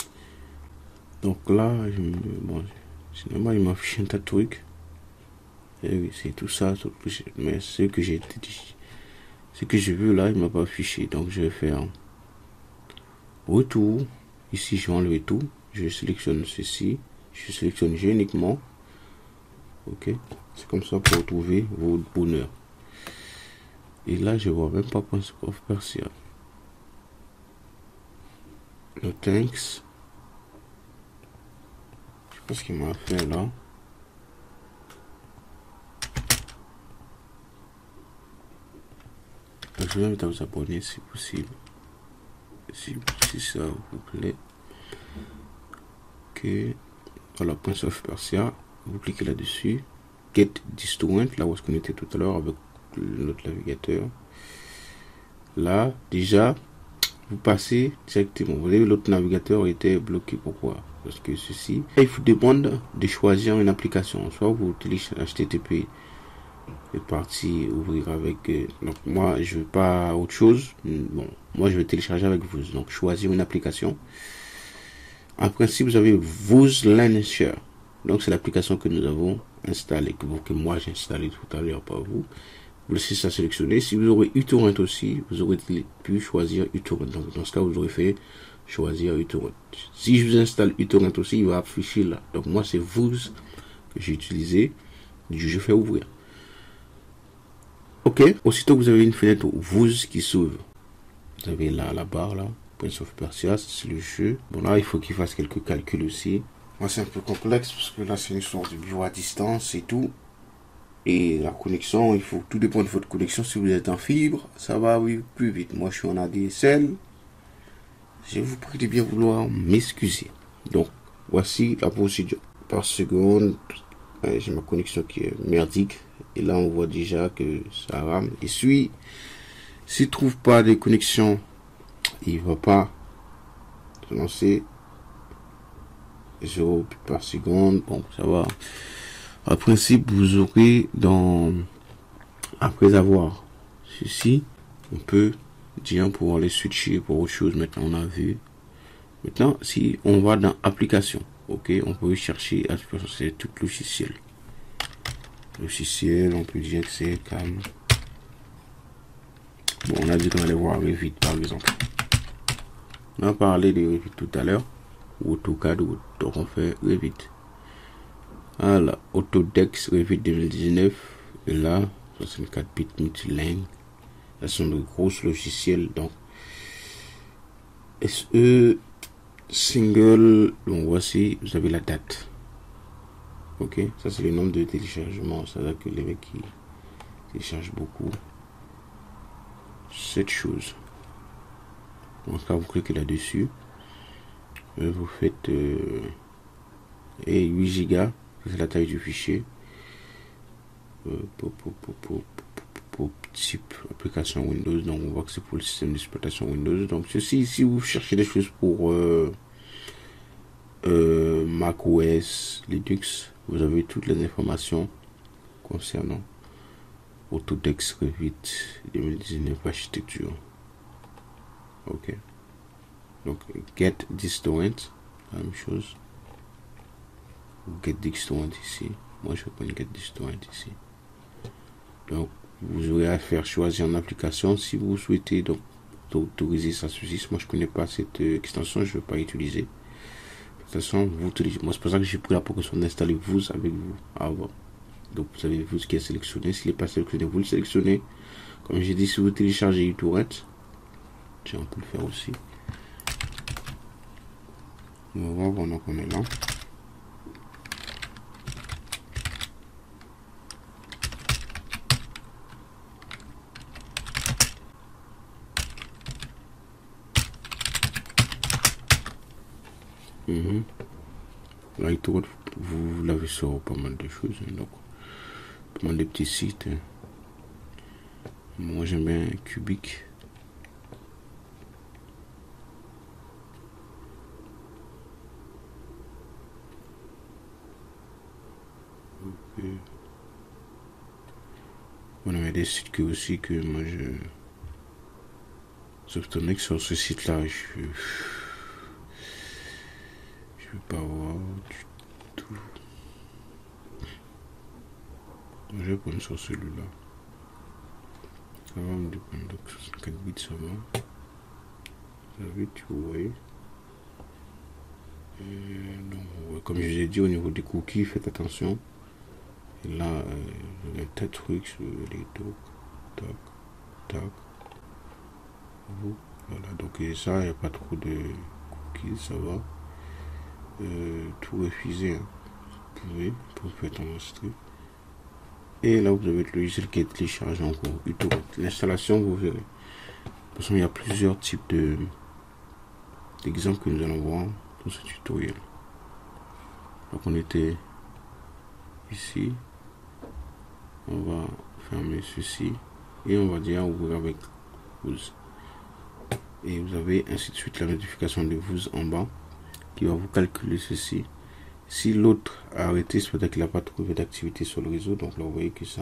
Donc là, bon, finalement, il m'affiche un tas de trucs. Et oui, c'est tout ça, mais ce que j'ai dit, ce que j'ai vu là, il m'a pas affiché. Donc je vais faire retour. Ici, je vais enlever tout. Je sélectionne ceci. Je sélectionne G uniquement. Ok. C'est comme ça pour retrouver votre bonheur. Et là, je vois même pas Prince of Persia. No thanks. Je sais pas ce qu'il m'a fait là. Je vais inviter à vous abonner si possible. Si ça vous plaît. Ok. Voilà, Prince of Persia. Vous cliquez là-dessus. Get this torrent, là où est-ce qu'on était tout à l'heure avec notre navigateur. Là, déjà, vous passez directement. Vous voyez, l'autre navigateur était bloqué. Pourquoi? Parce que ceci, il vous demande de choisir une application. Soit vous téléchargez HTTP est parti ouvrir avec. Donc moi, je veux pas autre chose. Bon, moi, je vais télécharger avec vous. Donc, choisir une application. En principe, vous avez Vuz Launcher. Donc, c'est l'application que nous avons installée, que moi j'ai installée tout à l'heure, pas vous. Vous laissez ça sélectionner. Si vous aurez uTorrent aussi, vous aurez pu choisir uTorrent. Donc, dans ce cas, vous aurez fait choisir uTorrent. Si je vous installe uTorrent aussi, il va afficher là. Donc, moi, c'est Vuz que j'ai utilisé. Je fais ouvrir. Ok. Aussitôt que vous avez une fenêtre Vuz qui s'ouvre, vous avez là la barre là. Prince of Persia, c'est le jeu. Bon, là, il faut qu'il fasse quelques calculs aussi. Moi, c'est un peu complexe parce que là, c'est une sorte de bureau à distance et tout. Et la connexion, il faut tout dépend de votre connexion. Si vous êtes en fibre, ça va plus vite. Moi, je suis en ADSL. Je vous prie de bien vouloir m'excuser. Donc, voici la procédure. Par seconde, j'ai ma connexion qui est merdique. Et là, on voit déjà que ça rame. Et s'il ne trouve pas de connexion, il va pas se lancer. 0 par seconde. Bon, ça va. En principe, vous aurez après avoir ceci, on peut dire pour aller switcher pour autre chose. Maintenant, on a vu. Maintenant, si on va dans application, ok, on peut chercher application, c'est tout logiciel. Logiciel, on peut dire que c'est comme. Bon, on a dit qu'on allait voir Revit par exemple. On a parlé de Revit tout à l'heure. Ou AutoCAD, ou donc on fait Revit. Voilà, Autodesk Revit 2019. Et là, 64 bits multilingue. Ce sont de gros logiciels. Donc, SE single. Donc, voici, vous avez la date. Ok, ça c'est le nombre de téléchargements. Ça veut dire que les mecs qui téléchargent beaucoup. Cette chose. Donc, quand vous cliquez là-dessus, vous faites et 8 Go, c'est la taille du fichier. Pour type application Windows, donc on voit que c'est pour le système d'exploitation Windows. Donc ceci, si vous cherchez des choses pour Mac OS, Linux, vous avez toutes les informations concernant Autodesk Revit 2019 architecture. Ok. Donc get this torrent, la même chose. Get this torrent ici. Moi je vais prendre get this torrent ici. Donc vous aurez à faire choisir une application si vous souhaitez donc autoriser ça subsiste. Moi je connais pas cette extension, je ne vais pas utiliser. De toute façon, vous utilisez. Moi c'est pour ça que j'ai pris la précaution d'installer Vuz avec vous avant. Donc vous avez Vuz qui est sélectionné. S'il n'est pas sélectionné, vous le sélectionnez. Comme j'ai dit, si vous téléchargez uTorrent, tiens, on peut le faire aussi. On va voir pendant qu'on est là. Là, vous l'avez sur pas mal de choses, hein, donc pas mal de petits sites. Hein. Moi, j'aime bien Cubic. Okay. On a des sites que aussi que moi je. Sauf étant donné que sur ce site-là, je veux pas voir du tout. Je vais prendre sur celui-là. Ça va me dépendre. Donc 64 bits, ça va. Ça va vite, vous voyez. Donc, comme je vous ai dit, au niveau des cookies, faites attention. Et là, il y a un tas de trucs sur les dos. Tac, tac. Voilà, donc et ça, il n'y a pas trop de cookies, ça va. Tout refusé, hein. Vous pouvez enregistrer. Et là, vous avez le logiciel qui est téléchargé en cours. L'installation, vous verrez. De toute façon, il y a plusieurs types d'exemples que nous allons voir dans ce tutoriel. Donc, on était ici. On va fermer ceci. Et on va dire ouvrir avec vous. Et vous avez ainsi de suite la notification de vous en bas qui va vous calculer ceci. Si l'autre a arrêté, c'est peut-être qu'il n'a pas trouvé d'activité sur le réseau. Donc là, vous voyez que ça...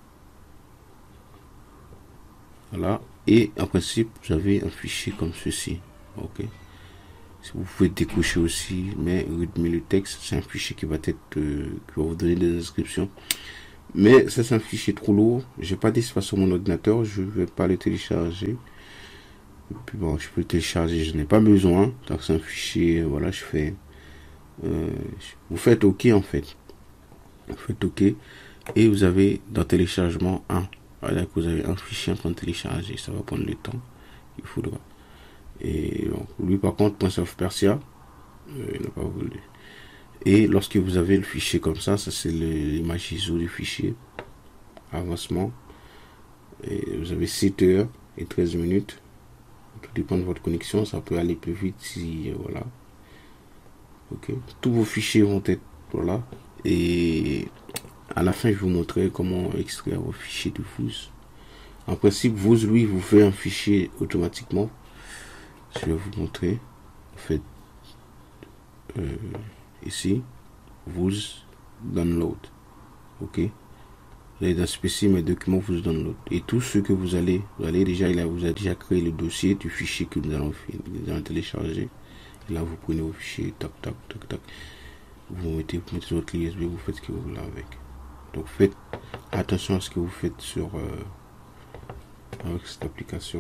Voilà. Et en principe, vous avez un fichier comme ceci. Ok. Vous pouvez décocher aussi, mais rythmer le texte, c'est un fichier qui va être, qui va vous donner des inscriptions. Mais ça, c'est un fichier trop lourd. J'ai pas d'espace sur mon ordinateur. Je vais pas le télécharger. Et puis bon, je peux le télécharger. Je n'ai pas besoin. Donc c'est un fichier. Voilà, je fais. Vous faites OK en fait. Vous faites OK et vous avez dans téléchargement 1. Voilà que vous avez un fichier en train de télécharger. Ça va prendre le temps. Il faudra. Et donc, lui par contre, Prince of Persia, il n'a pas voulu. Et lorsque vous avez le fichier comme ça c'est l'image ISO du fichier. Avancement. Et vous avez 7 heures et 13 minutes. Tout dépend de votre connexion. Ça peut aller plus vite si voilà. Ok. Tous vos fichiers vont être voilà. Et à la fin, je vais vous montrer comment extraire vos fichiers de Fuse. En principe, Fuse, lui, vous fait un fichier automatiquement. Je vais vous montrer. En fait, ici, Fuse download. Ok. Vous allez dans spécifique mes documents Fuse download. Et tout ce que vous allez déjà, il vous a déjà créé le dossier du fichier que nous allons télécharger. Et là, vous prenez vos fichiers, tac, tac, tac, tac. Vous mettez votre clé USB, vous faites ce que vous voulez avec. Donc, faites attention à ce que vous faites sur avec cette application.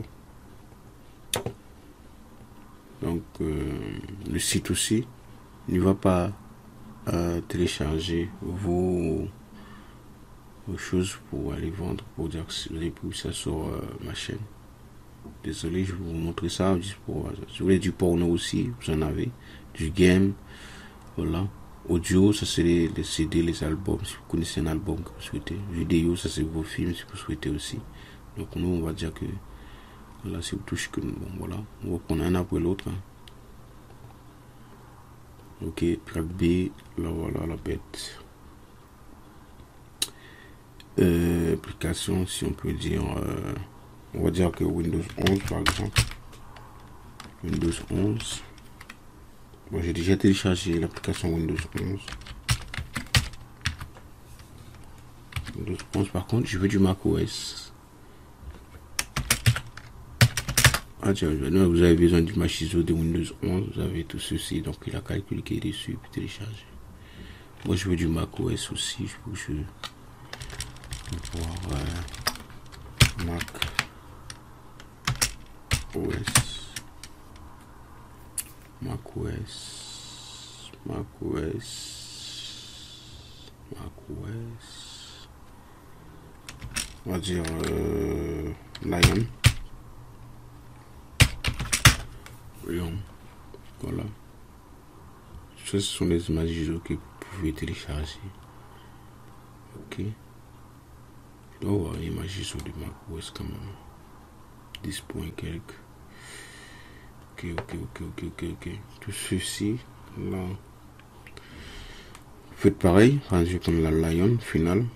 Donc, le site aussi ne va pas télécharger vos choses pour aller vendre, pour dire que vous avez pris ça sur ma chaîne. Désolé, je vais vous montrer ça juste pour. Si vous voulez du porno aussi, vous en avez. Du game, voilà. Audio, ça c'est les CD, les albums, si vous connaissez un album que vous souhaitez. Vidéo, ça c'est vos films si vous souhaitez aussi. Donc nous, on va dire que là, si vous touchez que bon, voilà, on va prendre un après l'autre. Hein. Ok, track B, là voilà la bête. Application, si on peut dire, on va dire que Windows 11 par exemple. Windows 11. Bon, j'ai déjà téléchargé l'application Windows 11. Windows 11 par contre, je veux du Mac OS. Ah tiens, vous avez besoin du match ISO de Windows 11, vous avez tout ceci, donc il a calculé qui est dessus, puis télécharger. Moi je veux du Mac OS aussi, je vais voir Mac OS. Mac OS. Mac OS. Mac OS. On va dire Lion. Voilà. Ce sont les images ISO que vous pouvez télécharger. Ok. Je dois voir l'image ISO de Mac OS quand même. 10 points quelques. Ok. Tout ceci, là. Faites pareil. Enfin, je vais prendre la Lion finale.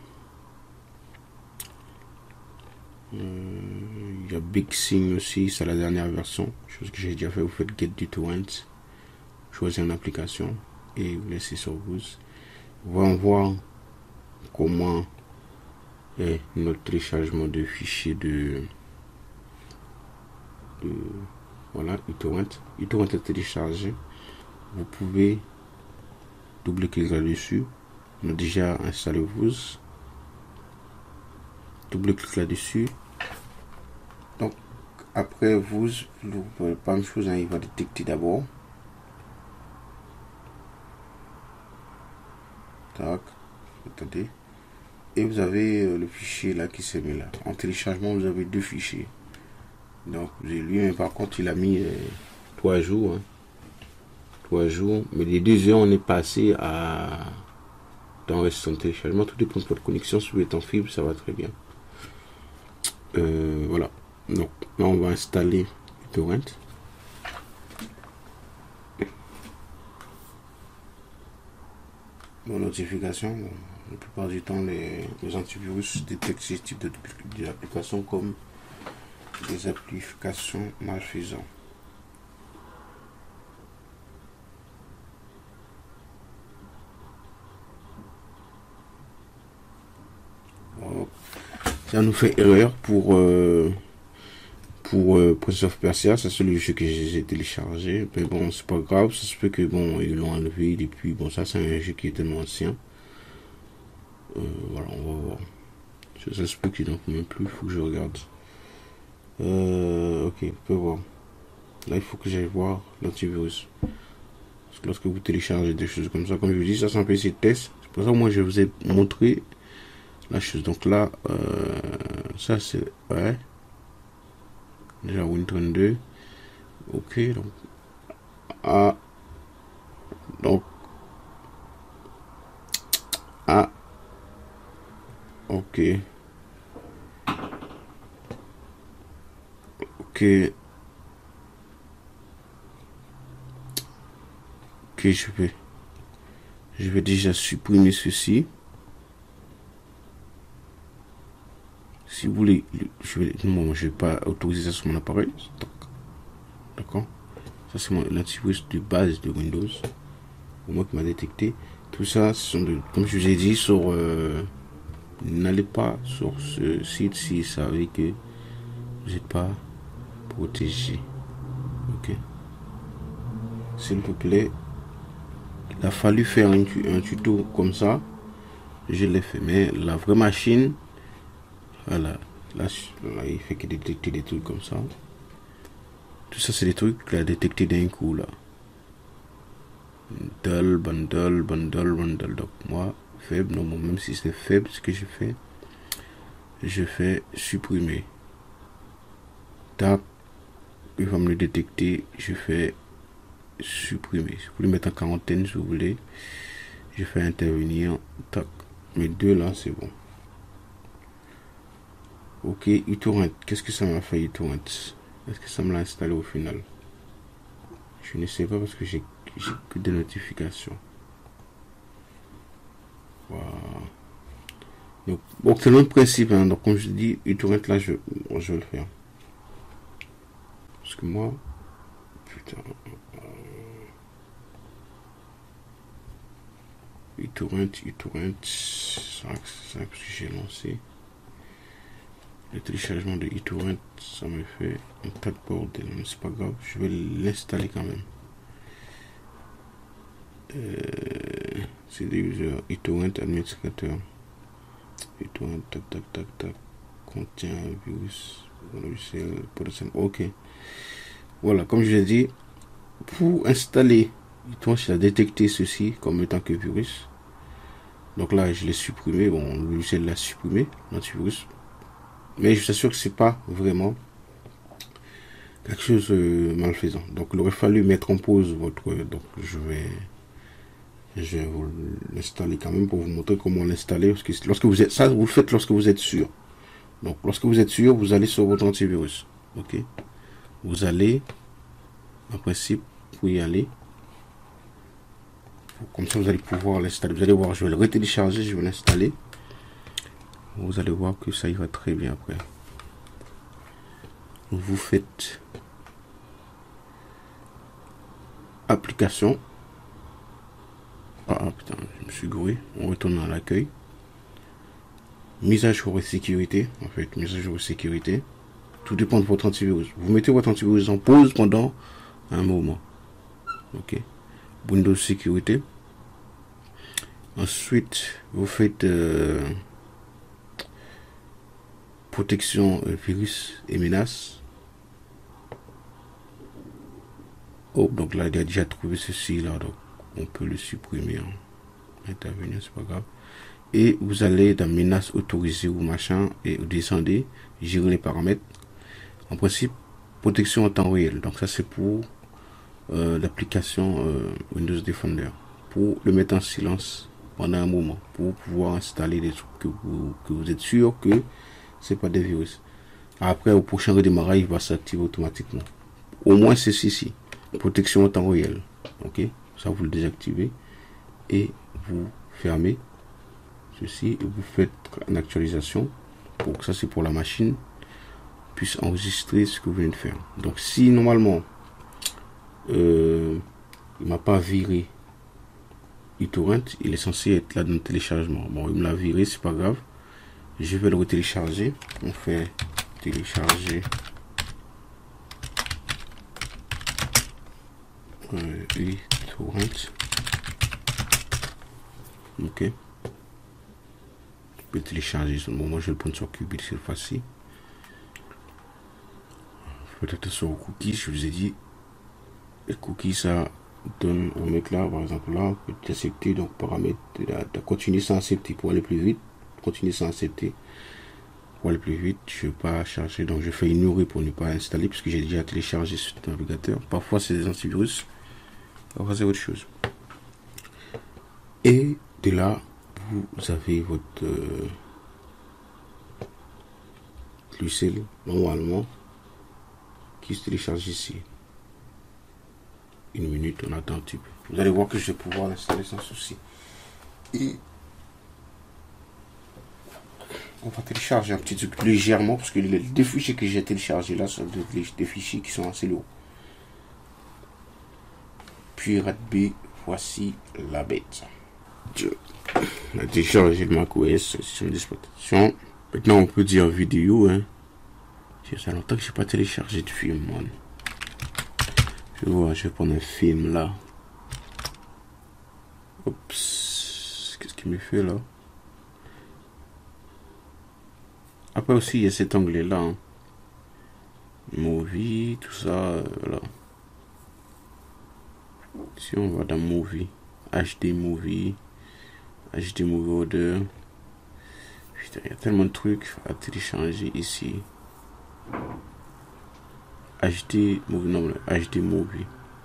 Il y a Big Sign aussi, c'est la dernière version. Chose que j'ai déjà fait, vous faites Get du Torrent. Choisir une application et vous laissez sur vous. On va voir comment est notre téléchargement de fichiers de voilà, uTorrent. uTorrent est téléchargé. Vous pouvez double-cliquer là-dessus. On a déjà installé vous. double-clic là-dessus. Donc, après, vous pouvez pas même chose, hein, il va détecter d'abord. Tac, attendez. Et vous avez le fichier là qui s'est mis là. En téléchargement, vous avez 2 fichiers. Donc, lui, mais par contre, il a mis 3 jours. Hein. 3 jours. Mais les 2 heures, on est passé à dans le restant de téléchargement. Tout dépend de votre connexion. Si vous êtes en fibre, ça va très bien. Voilà. Donc, là, on va installer uTorrent. Bon, notification. Bon, la plupart du temps, les antivirus détectent ce type d'applications comme des applications malfaisantes. Ça nous fait erreur pour Prince of Persia. C'est celui jeu que j'ai téléchargé, mais bon, c'est pas grave. Ça se peut que bon, ils l'ont enlevé depuis. Bon, ça c'est un jeu qui est tellement ancien. Voilà, on va voir. Ça se peut qu'il n'en convient plus. Il faut que je regarde. Ok, on peut voir. Là, il faut que j'aille voir l'antivirus. Parce que lorsque vous téléchargez des choses comme ça, comme je vous dis, ça c'est un PC de test. C'est pour ça que moi je vous ai montré la chose. Donc là, ça c'est ouais. Déjà Win32. Ok, donc ah, donc ah, ok, ok, ok, je vais déjà supprimer ceci. Si vous voulez, je vais pas autoriser ça sur mon appareil. D'accord. Ça c'est l'antivirus de base de Windows. Au moins qui m'a détecté. Tout ça, ce sont comme je vous ai dit, sur n'allez pas sur ce site si vous savez que vous n'êtes pas protégé. Ok. S'il vous plaît, il a fallu faire un tuto comme ça. Je l'ai fait, mais la vraie machine, voilà, là il fait que détecter des trucs comme ça. Tout ça, c'est des trucs qu'il a détecté d'un coup là. Bundle. Donc moi, faible, non, même si c'est faible, ce que je fais supprimer. Tac, il va me le détecter, je fais supprimer. Si vous voulez mettre en quarantaine, si vous voulez, je fais intervenir. Tac, mes 2 là, c'est bon. Ok, uTorrent, qu'est-ce que ça m'a fait uTorrent? Est-ce que ça me l'a installé au final? Je ne sais pas parce que j'ai que des notifications. Voilà. Donc, bon, c'est le même principe. Hein. Donc, comme je dis, uTorrent, là, je vais le faire. Parce que moi, putain. uTorrent, c'est ça que j'ai lancé. Le téléchargement de uTorrent, ça me fait un tas de bordel, mais c'est pas grave, je vais l'installer quand même. C'est des users, uTorrent administrateur. uTorrent, tac, contient un virus, logiciel, potentiel. Ok. Voilà, comme je l'ai dit, pour installer uTorrent, il a détecté ceci comme étant que virus. Donc là, je l'ai supprimé. Bon, le logiciel l'a supprimé, l'antivirus. Mais je suis sûr que c'est pas vraiment quelque chose de malfaisant. Donc il aurait fallu mettre en pause votre. Donc je vais vous l'installer quand même pour vous montrer comment l'installer. Parce que lorsque vous êtes ça, vous le faites lorsque vous êtes sûr. Donc lorsque vous êtes sûr, vous allez sur votre antivirus. Ok. Vous allez, en principe, pour y aller. Comme ça, vous allez pouvoir l'installer. Vous allez voir, je vais le retélécharger, je vais l'installer. Vous allez voir que ça ira très bien après. Vous faites application. Ah putain, je me suis gouré. On retourne à l'accueil. Mise à jour et sécurité. En fait, mise à jour et sécurité. Tout dépend de votre antivirus. Vous mettez votre antivirus en pause pendant un moment. Ok. Windows sécurité. Ensuite, vous faites protection virus et menaces. Oh, donc là, il a déjà trouvé ceci là, donc on peut le supprimer. Intervenir, c'est pas grave. Et vous allez dans menaces autorisées ou machin et vous descendez, gérer les paramètres. En principe, protection en temps réel. Donc ça c'est pour l'application Windows Defender. Pour le mettre en silence pendant un moment, pour pouvoir installer des trucs que vous êtes sûr que c'est pas des virus. Après, au prochain redémarrage, il va s'activer automatiquement. Au moins c'est ceci, protection en temps réel. Ok, ça vous le désactivez et vous fermez ceci et vous faites une actualisation pour que ça, c'est pour la machine puisse enregistrer ce que vous venez de faire. Donc si normalement il m'a pas viré uTorrent, il est censé être là dans le téléchargement. Bon, il me l'a viré, c'est pas grave, je vais le retélécharger. On fait télécharger uTorrent. Ok, je peux télécharger ce moment. Je vais le prendre sur Qubit cette fois-ci. Peut-être sur cookies, je vous ai dit, les cookies ça donne, on met là, par exemple là, on peut accepter, donc paramètres de continuer sans accepter pour aller plus vite, continuer sans accepter pour aller plus vite. Je ne vais pas charger, donc je fais ignorer pour ne pas installer puisque j'ai déjà téléchargé sur le navigateur. Parfois c'est des antivirus, parfois c'est autre chose. Et de là, vous avez votre Lucelle normalement qui se télécharge ici. Une minute, on attend un petit peu. Vous allez voir que je vais pouvoir l'installer sans souci. Et on va télécharger un petit truc légèrement parce que les deux fichiers que j'ai téléchargés là sont des fichiers qui sont assez lourds. Puis B, voici la bête. On a téléchargé le macOS système d'exploitation. Maintenant on peut dire vidéo. Ça longtemps que je n'ai pas téléchargé de film, man. Je vais voir, je vais prendre un film là. Oups, qu'est-ce qu'il me fait là? Après aussi, il y a cet onglet là. Movie, tout ça, voilà. Si on va dans Movie, HD Movie, HD Movie Order. Putain, il y a tellement de trucs à télécharger ici. HD Movie, non, HD Movie.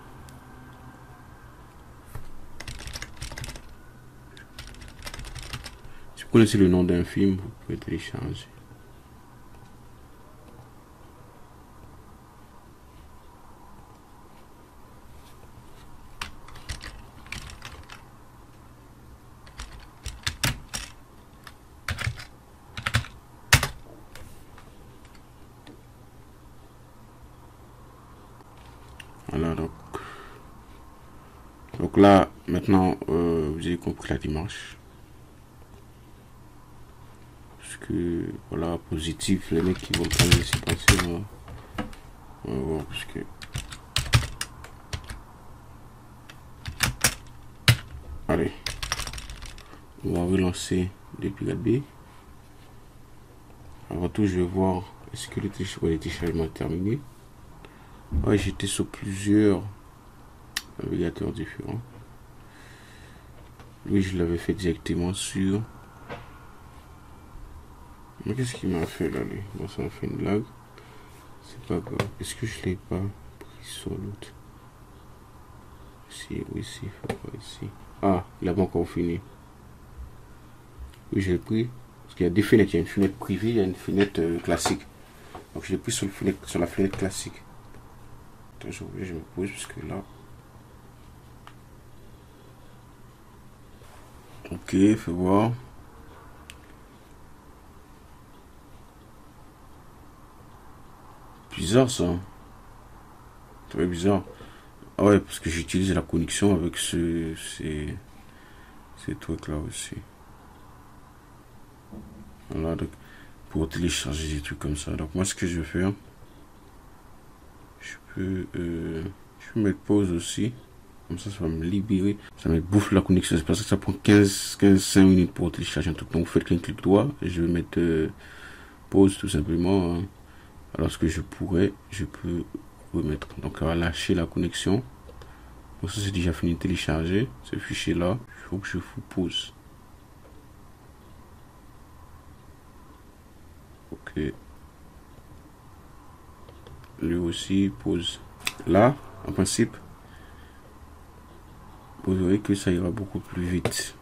Si vous connaissez le nom d'un film, vous pouvez télécharger. Voilà, donc là, maintenant, vous avez compris la démarche. Parce que, voilà, positif, les mecs qui vont pas laisser passer, là. On va voir, parce que... Allez. On va relancer depuis la B. Avant tout, je vais voir, est-ce que le téléchargement est terminé. Ouais, j'étais sur plusieurs navigateurs différents. Lui, je l'avais fait directement sur... Mais qu'est-ce qu'il m'a fait là, lui? Bon, ça m'a fait une blague. C'est pas grave. Est-ce que je l'ai pas pris sur l'autre? Si, oui, si, ici. Ah, il a pas encore fini. Oui, j'ai pris. Parce qu'il y a deux fenêtres. Il y a une fenêtre privée, il y a une fenêtre classique. Donc, je l'ai pris sur la fenêtre classique. Attends, je me pose parce que là. Ok, fais voir. Bizarre ça. Très bizarre. Ah ouais, parce que j'utilise la connexion avec ces trucs là aussi. Voilà, donc pour télécharger des trucs comme ça. Donc moi ce que je vais faire, je peux mettre pause aussi. Comme ça va me libérer. Ça me bouffe la connexion. C'est parce que ça prend 5 minutes pour télécharger un truc. Donc vous faites un clic droit. Et je vais mettre pause tout simplement. Lorsque je peux remettre. Donc on va lâcher la connexion. Donc ça c'est déjà fini de télécharger ce fichier là. Il faut que je vous pause. Ok. Lui aussi pause. Là, en principe, vous verrez que ça ira beaucoup plus vite.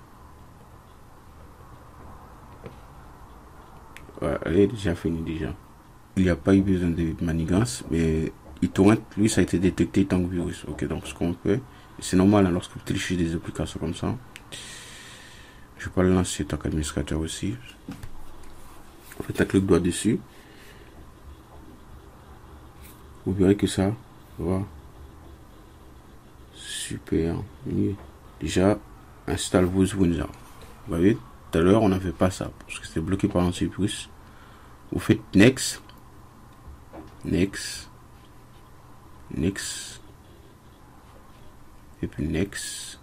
Ouais, elle est déjà finie déjà. Il n'y a pas eu besoin de manigance, mais eTorrent, lui, ça a été détecté tant que virus. Ok, donc ce qu'on fait, c'est normal hein, lorsque vous téléchargez des applications comme ça. Je vais pas le lancer tant qu'administrateur aussi. En fait, un clic droit dessus. Vous verrez que ça va super mieux. Déjà, installe vos Windows. Vous voyez, tout à l'heure, on n'avait pas ça parce que c'était bloqué par l'antivirus. Vous faites Next, Next, Next, et puis Next,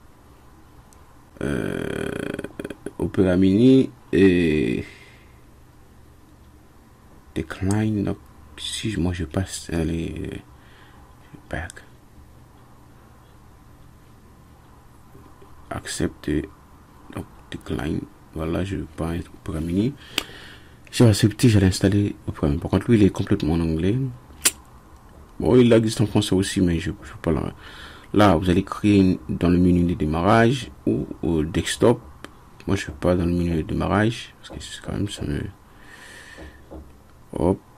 Opera Mini et Decline. Donc, si moi je passe les back, accepter, donc Decline. Voilà, je vais pas être Opera Mini. J'ai accepté, j'allais installer Opera Mini. Par contre, lui, il est complètement en anglais. Bon, il existe en français aussi, mais je ne peux pas là. Là, vous allez créer dans le menu de démarrage ou au desktop. Moi, je ne suis pas dans le menu de démarrage parce que c'est quand même ça me. Hop.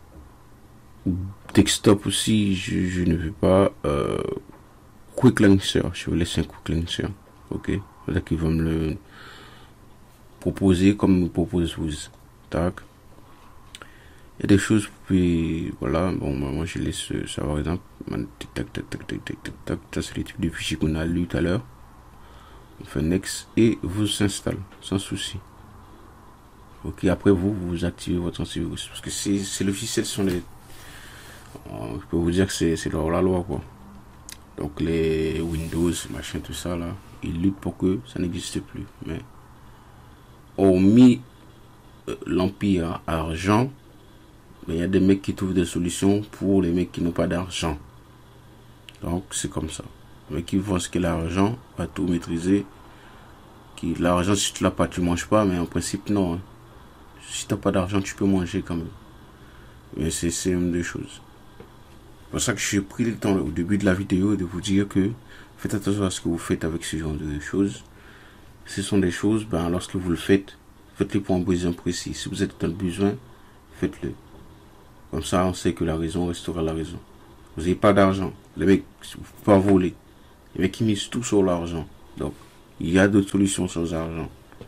Desktop aussi, je ne veux pas. Quick Launcher, je vais laisser un Quick Launcher. Ok. Voilà qui va me le proposer comme me propose vous. Tac. Il y a des choses, puis voilà, bon, moi je laisse ça par exemple. Tac, tac, tac, tac, tac, tac, ça c'est les types de fichiers qu'on a lu tout à l'heure. On fait Next et vous s'installe sans souci. Ok, après vous activez votre antivirus parce que c'est logiciels sont les. Je peux vous dire que c'est la loi quoi. Donc les Windows, machin, tout ça là, ils luttent pour que ça n'existe plus. Mais hormis l'empire argent. Mais il y a des mecs qui trouvent des solutions pour les mecs qui n'ont pas d'argent. Donc c'est comme ça. Les mecs qui pensent que l'argent va tout maîtriser. L'argent, si tu l'as pas, tu manges pas. Mais en principe, non. Hein. Si tu n'as pas d'argent, tu peux manger quand même. Mais c'est une des choses. C'est pour ça que j'ai pris le temps au début de la vidéo de vous dire que faites attention à ce que vous faites avec ce genre de choses. Ce sont des choses, ben, lorsque vous le faites, faites-le pour un besoin précis. Si vous êtes dans le besoin, faites-le. Comme ça, on sait que la raison restera la raison. Vous n'avez pas d'argent. Les mecs ne peuvent pas voler. Les mecs, ils misent tout sur l'argent. Donc, il y a d'autres solutions sans argent.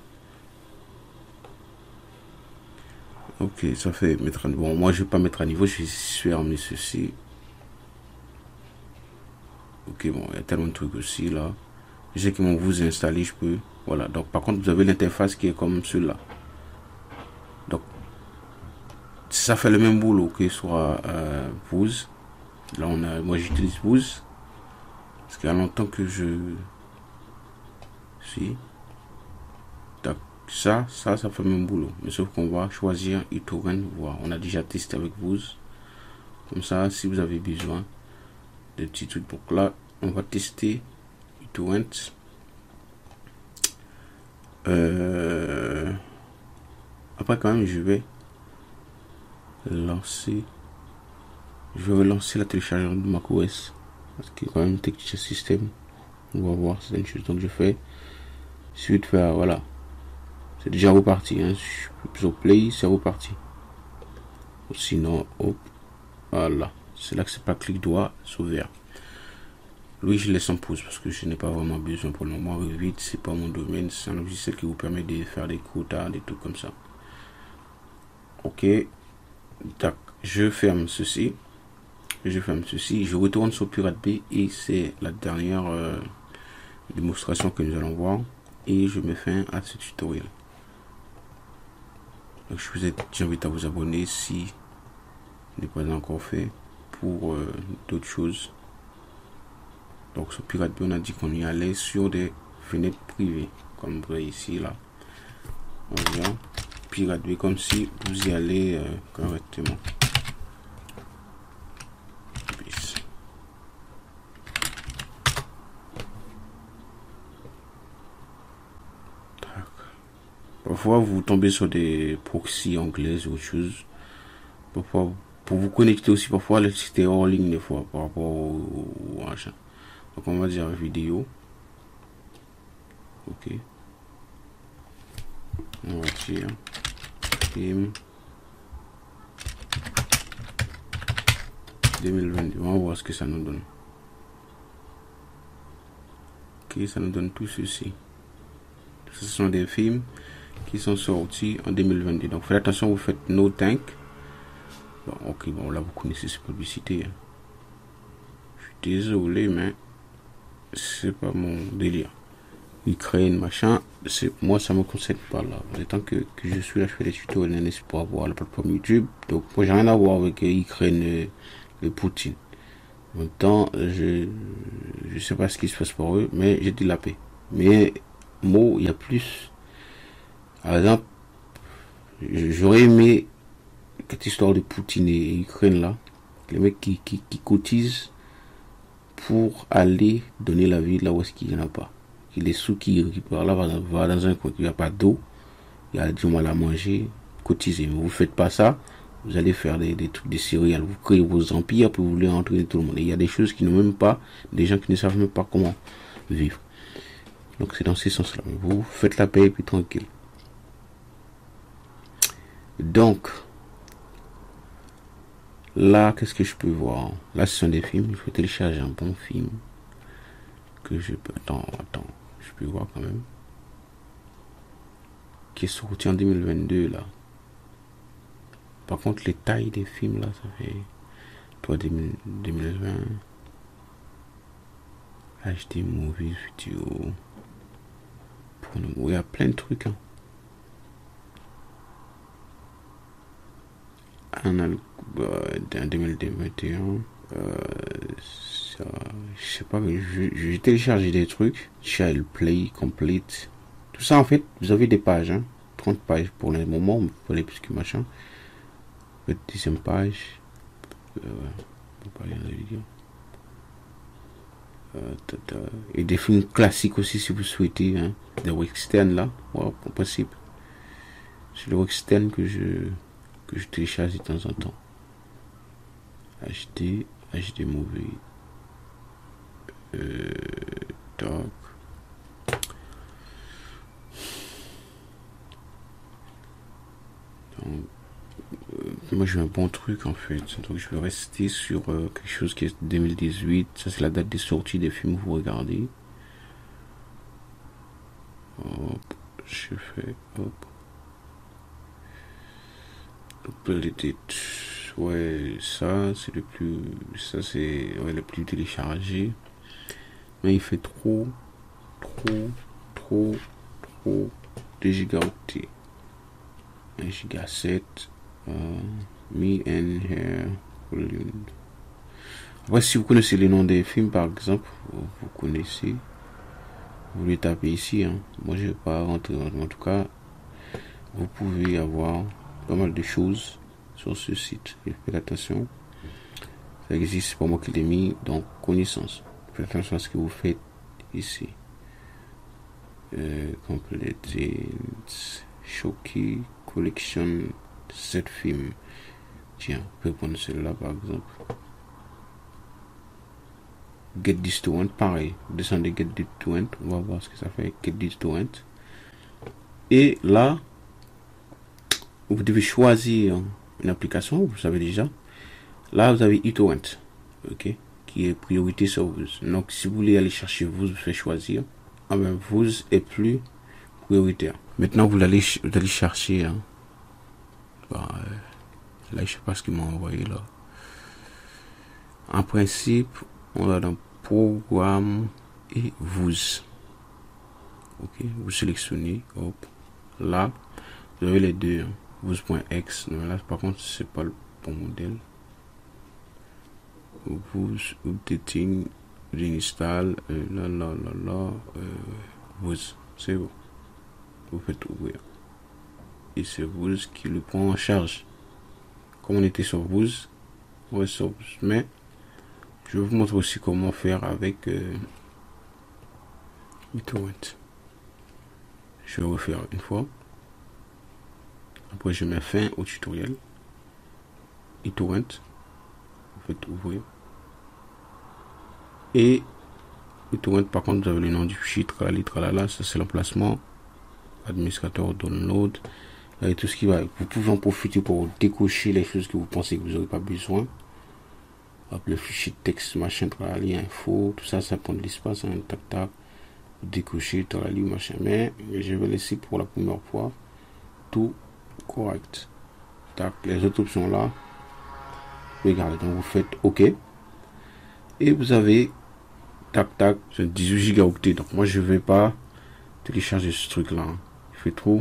Ok, ça fait mettre à niveau. Bon, moi, je ne vais pas mettre à niveau. Je vais fermer ceci. Ok, bon, il y a tellement de trucs aussi, là. Je sais qu'ils vont vous installer, je peux. Voilà. Donc, par contre, vous avez l'interface qui est comme celle-là. Donc, ça fait le même boulot que sur Pause. Là, moi j'utilise Pause. Parce qu'il y a longtemps que je. Si. Ça fait le même boulot. Mais sauf qu'on va choisir eTorrent. Voir. On a déjà testé avec Pause. Comme ça, si vous avez besoin de petits trucs. Donc là, on va tester eTorrent. Après, quand même, je vais lancer la téléchargement de macOS parce que quand même Technical System, on va voir, c'est une chose. Donc je fais suite faire, voilà, c'est déjà reparti hein. Sur play, c'est reparti. Sinon hop, voilà, c'est là que c'est pas clic droit sauver. Lui je laisse en pause parce que je n'ai pas vraiment besoin pour le moment. Vite, c'est pas mon domaine, c'est un logiciel qui vous permet de faire des quotas, des trucs comme ça. Ok, tac, je ferme ceci. Je retourne sur Pirate Bay et c'est la dernière démonstration que nous allons voir et je mets fin à ce tutoriel. Donc j'invite à vous abonner si ce n'est pas encore fait pour d'autres choses. Donc sur Pirate Bay on a dit qu'on y allait sur des fenêtres privées comme vous voyez ici là. On vient pirate, mais comme si vous y allez correctement. Parfois, vous tombez sur des proxys anglaises ou autre chose. Parfois, pour vous connecter aussi, parfois, le site est hors ligne des fois par rapport au machin. Donc, on va dire vidéo. Ok. On va dire film 2022. On va voir ce que ça nous donne. Ok, ça nous donne tout ceci. Ce sont des films qui sont sortis en 2022. Donc faites attention, vous faites No Tank. Bon, ok, bon là vous connaissez cette publicité. Hein. Je suis désolé, mais c'est pas mon délire. Ukraine, machin, moi ça me concerne pas là. Le temps que je suis là, je fais des tutos pour avoir la plateforme YouTube. Donc moi j'ai rien à voir avec Ukraine et Poutine. En même temps, je sais pas ce qui se passe pour eux, mais j'ai dit la paix. Mais il y a plus. Par exemple, j'aurais aimé cette histoire de Poutine et Ukraine là, les mecs qui cotisent pour aller donner la vie là où est-ce qu'il n'y en a pas. Les sous qui récupèrent là va dans un coin où il n'y a pas d'eau, il y a du mal à manger, cotisez. Mais vous ne faites pas ça, vous allez faire des trucs, des céréales, vous créez vos empires, puis vous voulez entraîner tout le monde. Et il y a des choses qui n'ont même pas, des gens qui ne savent même pas comment vivre. Donc c'est dans ce sens-là. Vous faites la paix et puis tranquille. Donc, là, qu'est-ce que je peux voir? Là, ce sont des films. Il faut télécharger un bon film. Que je peux... Attends. Je peux voir quand même. Qui est sorti en 2022, là. Par contre, les tailles des films, là, ça fait... Toi, 2020. HD Movies, vidéo. Il y a plein de trucs, hein. En 2021, je sais pas, mais j'ai téléchargé des trucs, Child Play, Complete, tout ça en fait, vous avez des pages, hein, 30 pages pour le moment, vous pouvez aller plus que machin, 10e page, et des films classiques aussi si vous souhaitez, hein, des western là, ouais, en principe, c'est le western que je télécharge de temps en temps. HD Movie. Donc. Moi j'ai un bon truc en fait. Donc je vais rester sur quelque chose qui est 2018. Ça c'est la date des sorties des films que vous regardez. Hop, je fais hop. Ouais, ça c'est le plus, ça c'est ouais, le plus téléchargé, mais il fait trop de gigaoctets, 1 giga 7, me and her volume. Après si vous connaissez les noms des films par exemple, vous connaissez, vous les tapez ici, hein. Moi je vais pas rentrer, en tout cas vous pouvez avoir pas mal de choses sur ce site. Et faites attention, ça existe, c'est pas moi qui l'ai mis, donc connaissance. Faites attention à ce que vous faites ici. Complete Shoki Collection 7 films. Tiens, on peut prendre celle-là par exemple. Get this to Rent, pareil. Descendez Get this to Rent, on va voir ce que ça fait. Get this to Rent. Et là, vous devez choisir une application, vous savez déjà. Là, vous avez eTorrent, ok, qui est priorité sur vous. Donc, si vous voulez aller chercher vous faites choisir. Ah ben, vous est plus prioritaire. Maintenant, vous allez chercher. Hein. Bon, là, je sais pas ce qu'il m'a envoyé là. En principe, on va dans programme et vous. Ok, vous sélectionnez. Hop, là, vous avez les deux. Hein. Vous.x, là par contre c'est pas le bon modèle. Vous updating, réinstalle, vous, c'est bon. Vous faites ouvrir. et c'est Booz qui le prend en charge. Comme on était sur Booz, on reste sur Booz. Mais je vais vous montrer aussi comment faire avec BitTorrent. Je vais refaire une fois. Après, je mets fin au tutoriel. BitTorrent. Vous faites ouvrir. Et BitTorrent, par contre, vous avez le nom du fichier, tralala, ça c'est l'emplacement. Administrateur download. Et tout ce qui va. Vous pouvez en profiter pour décocher les choses que vous pensez que vous n'aurez pas besoin. Hop, le fichier texte, machin, tralali, info, tout ça, ça prend de l'espace, hein, tac, tac. Décocher, tralali, machin. Mais je vais laisser pour la première fois tout correct. Tac, les autres options là. Regardez, donc vous faites OK. Et vous avez tac tac, c'est 18 gigaoctets. Donc moi je vais pas télécharger ce truc là. Il fait trop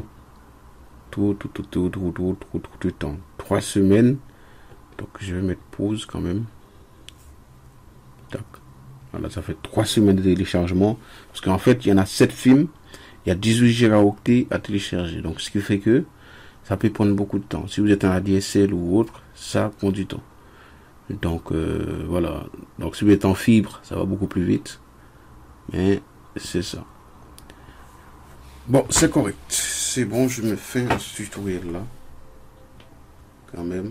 de temps. 3 semaines. Donc je vais mettre pause quand même. Tac. Voilà, ça fait 3 semaines de téléchargement. Parce qu'en fait, il y en a 7 films. Il y a 18 gigaoctets à télécharger. Donc ce qui fait que ça peut prendre beaucoup de temps. Si vous êtes en ADSL ou autre, ça prend du temps. Donc voilà. Donc si vous êtes en fibre, ça va beaucoup plus vite. Mais c'est ça. Bon, c'est correct. C'est bon, je me fais un tutoriel là. Quand même.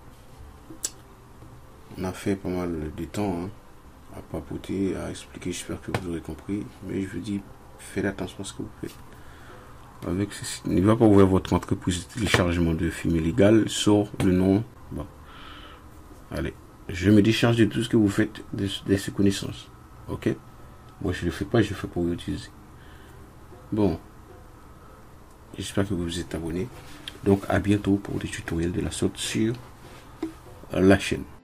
On a fait pas mal de temps hein, à papoter, à expliquer. J'espère que vous aurez compris. Mais je vous dis, faites attention à ce que vous faites. Avec ceci, ne va pas ouvrir votre entreprise de téléchargement de films illégal. Sort le nom. Bon. Allez, je me décharge de tout ce que vous faites de ces connaissances. Ok? Moi, je ne le fais pas, je le fais pour utiliser. Bon. J'espère que vous vous êtes abonnés. Donc, à bientôt pour des tutoriels de la sorte sur la chaîne.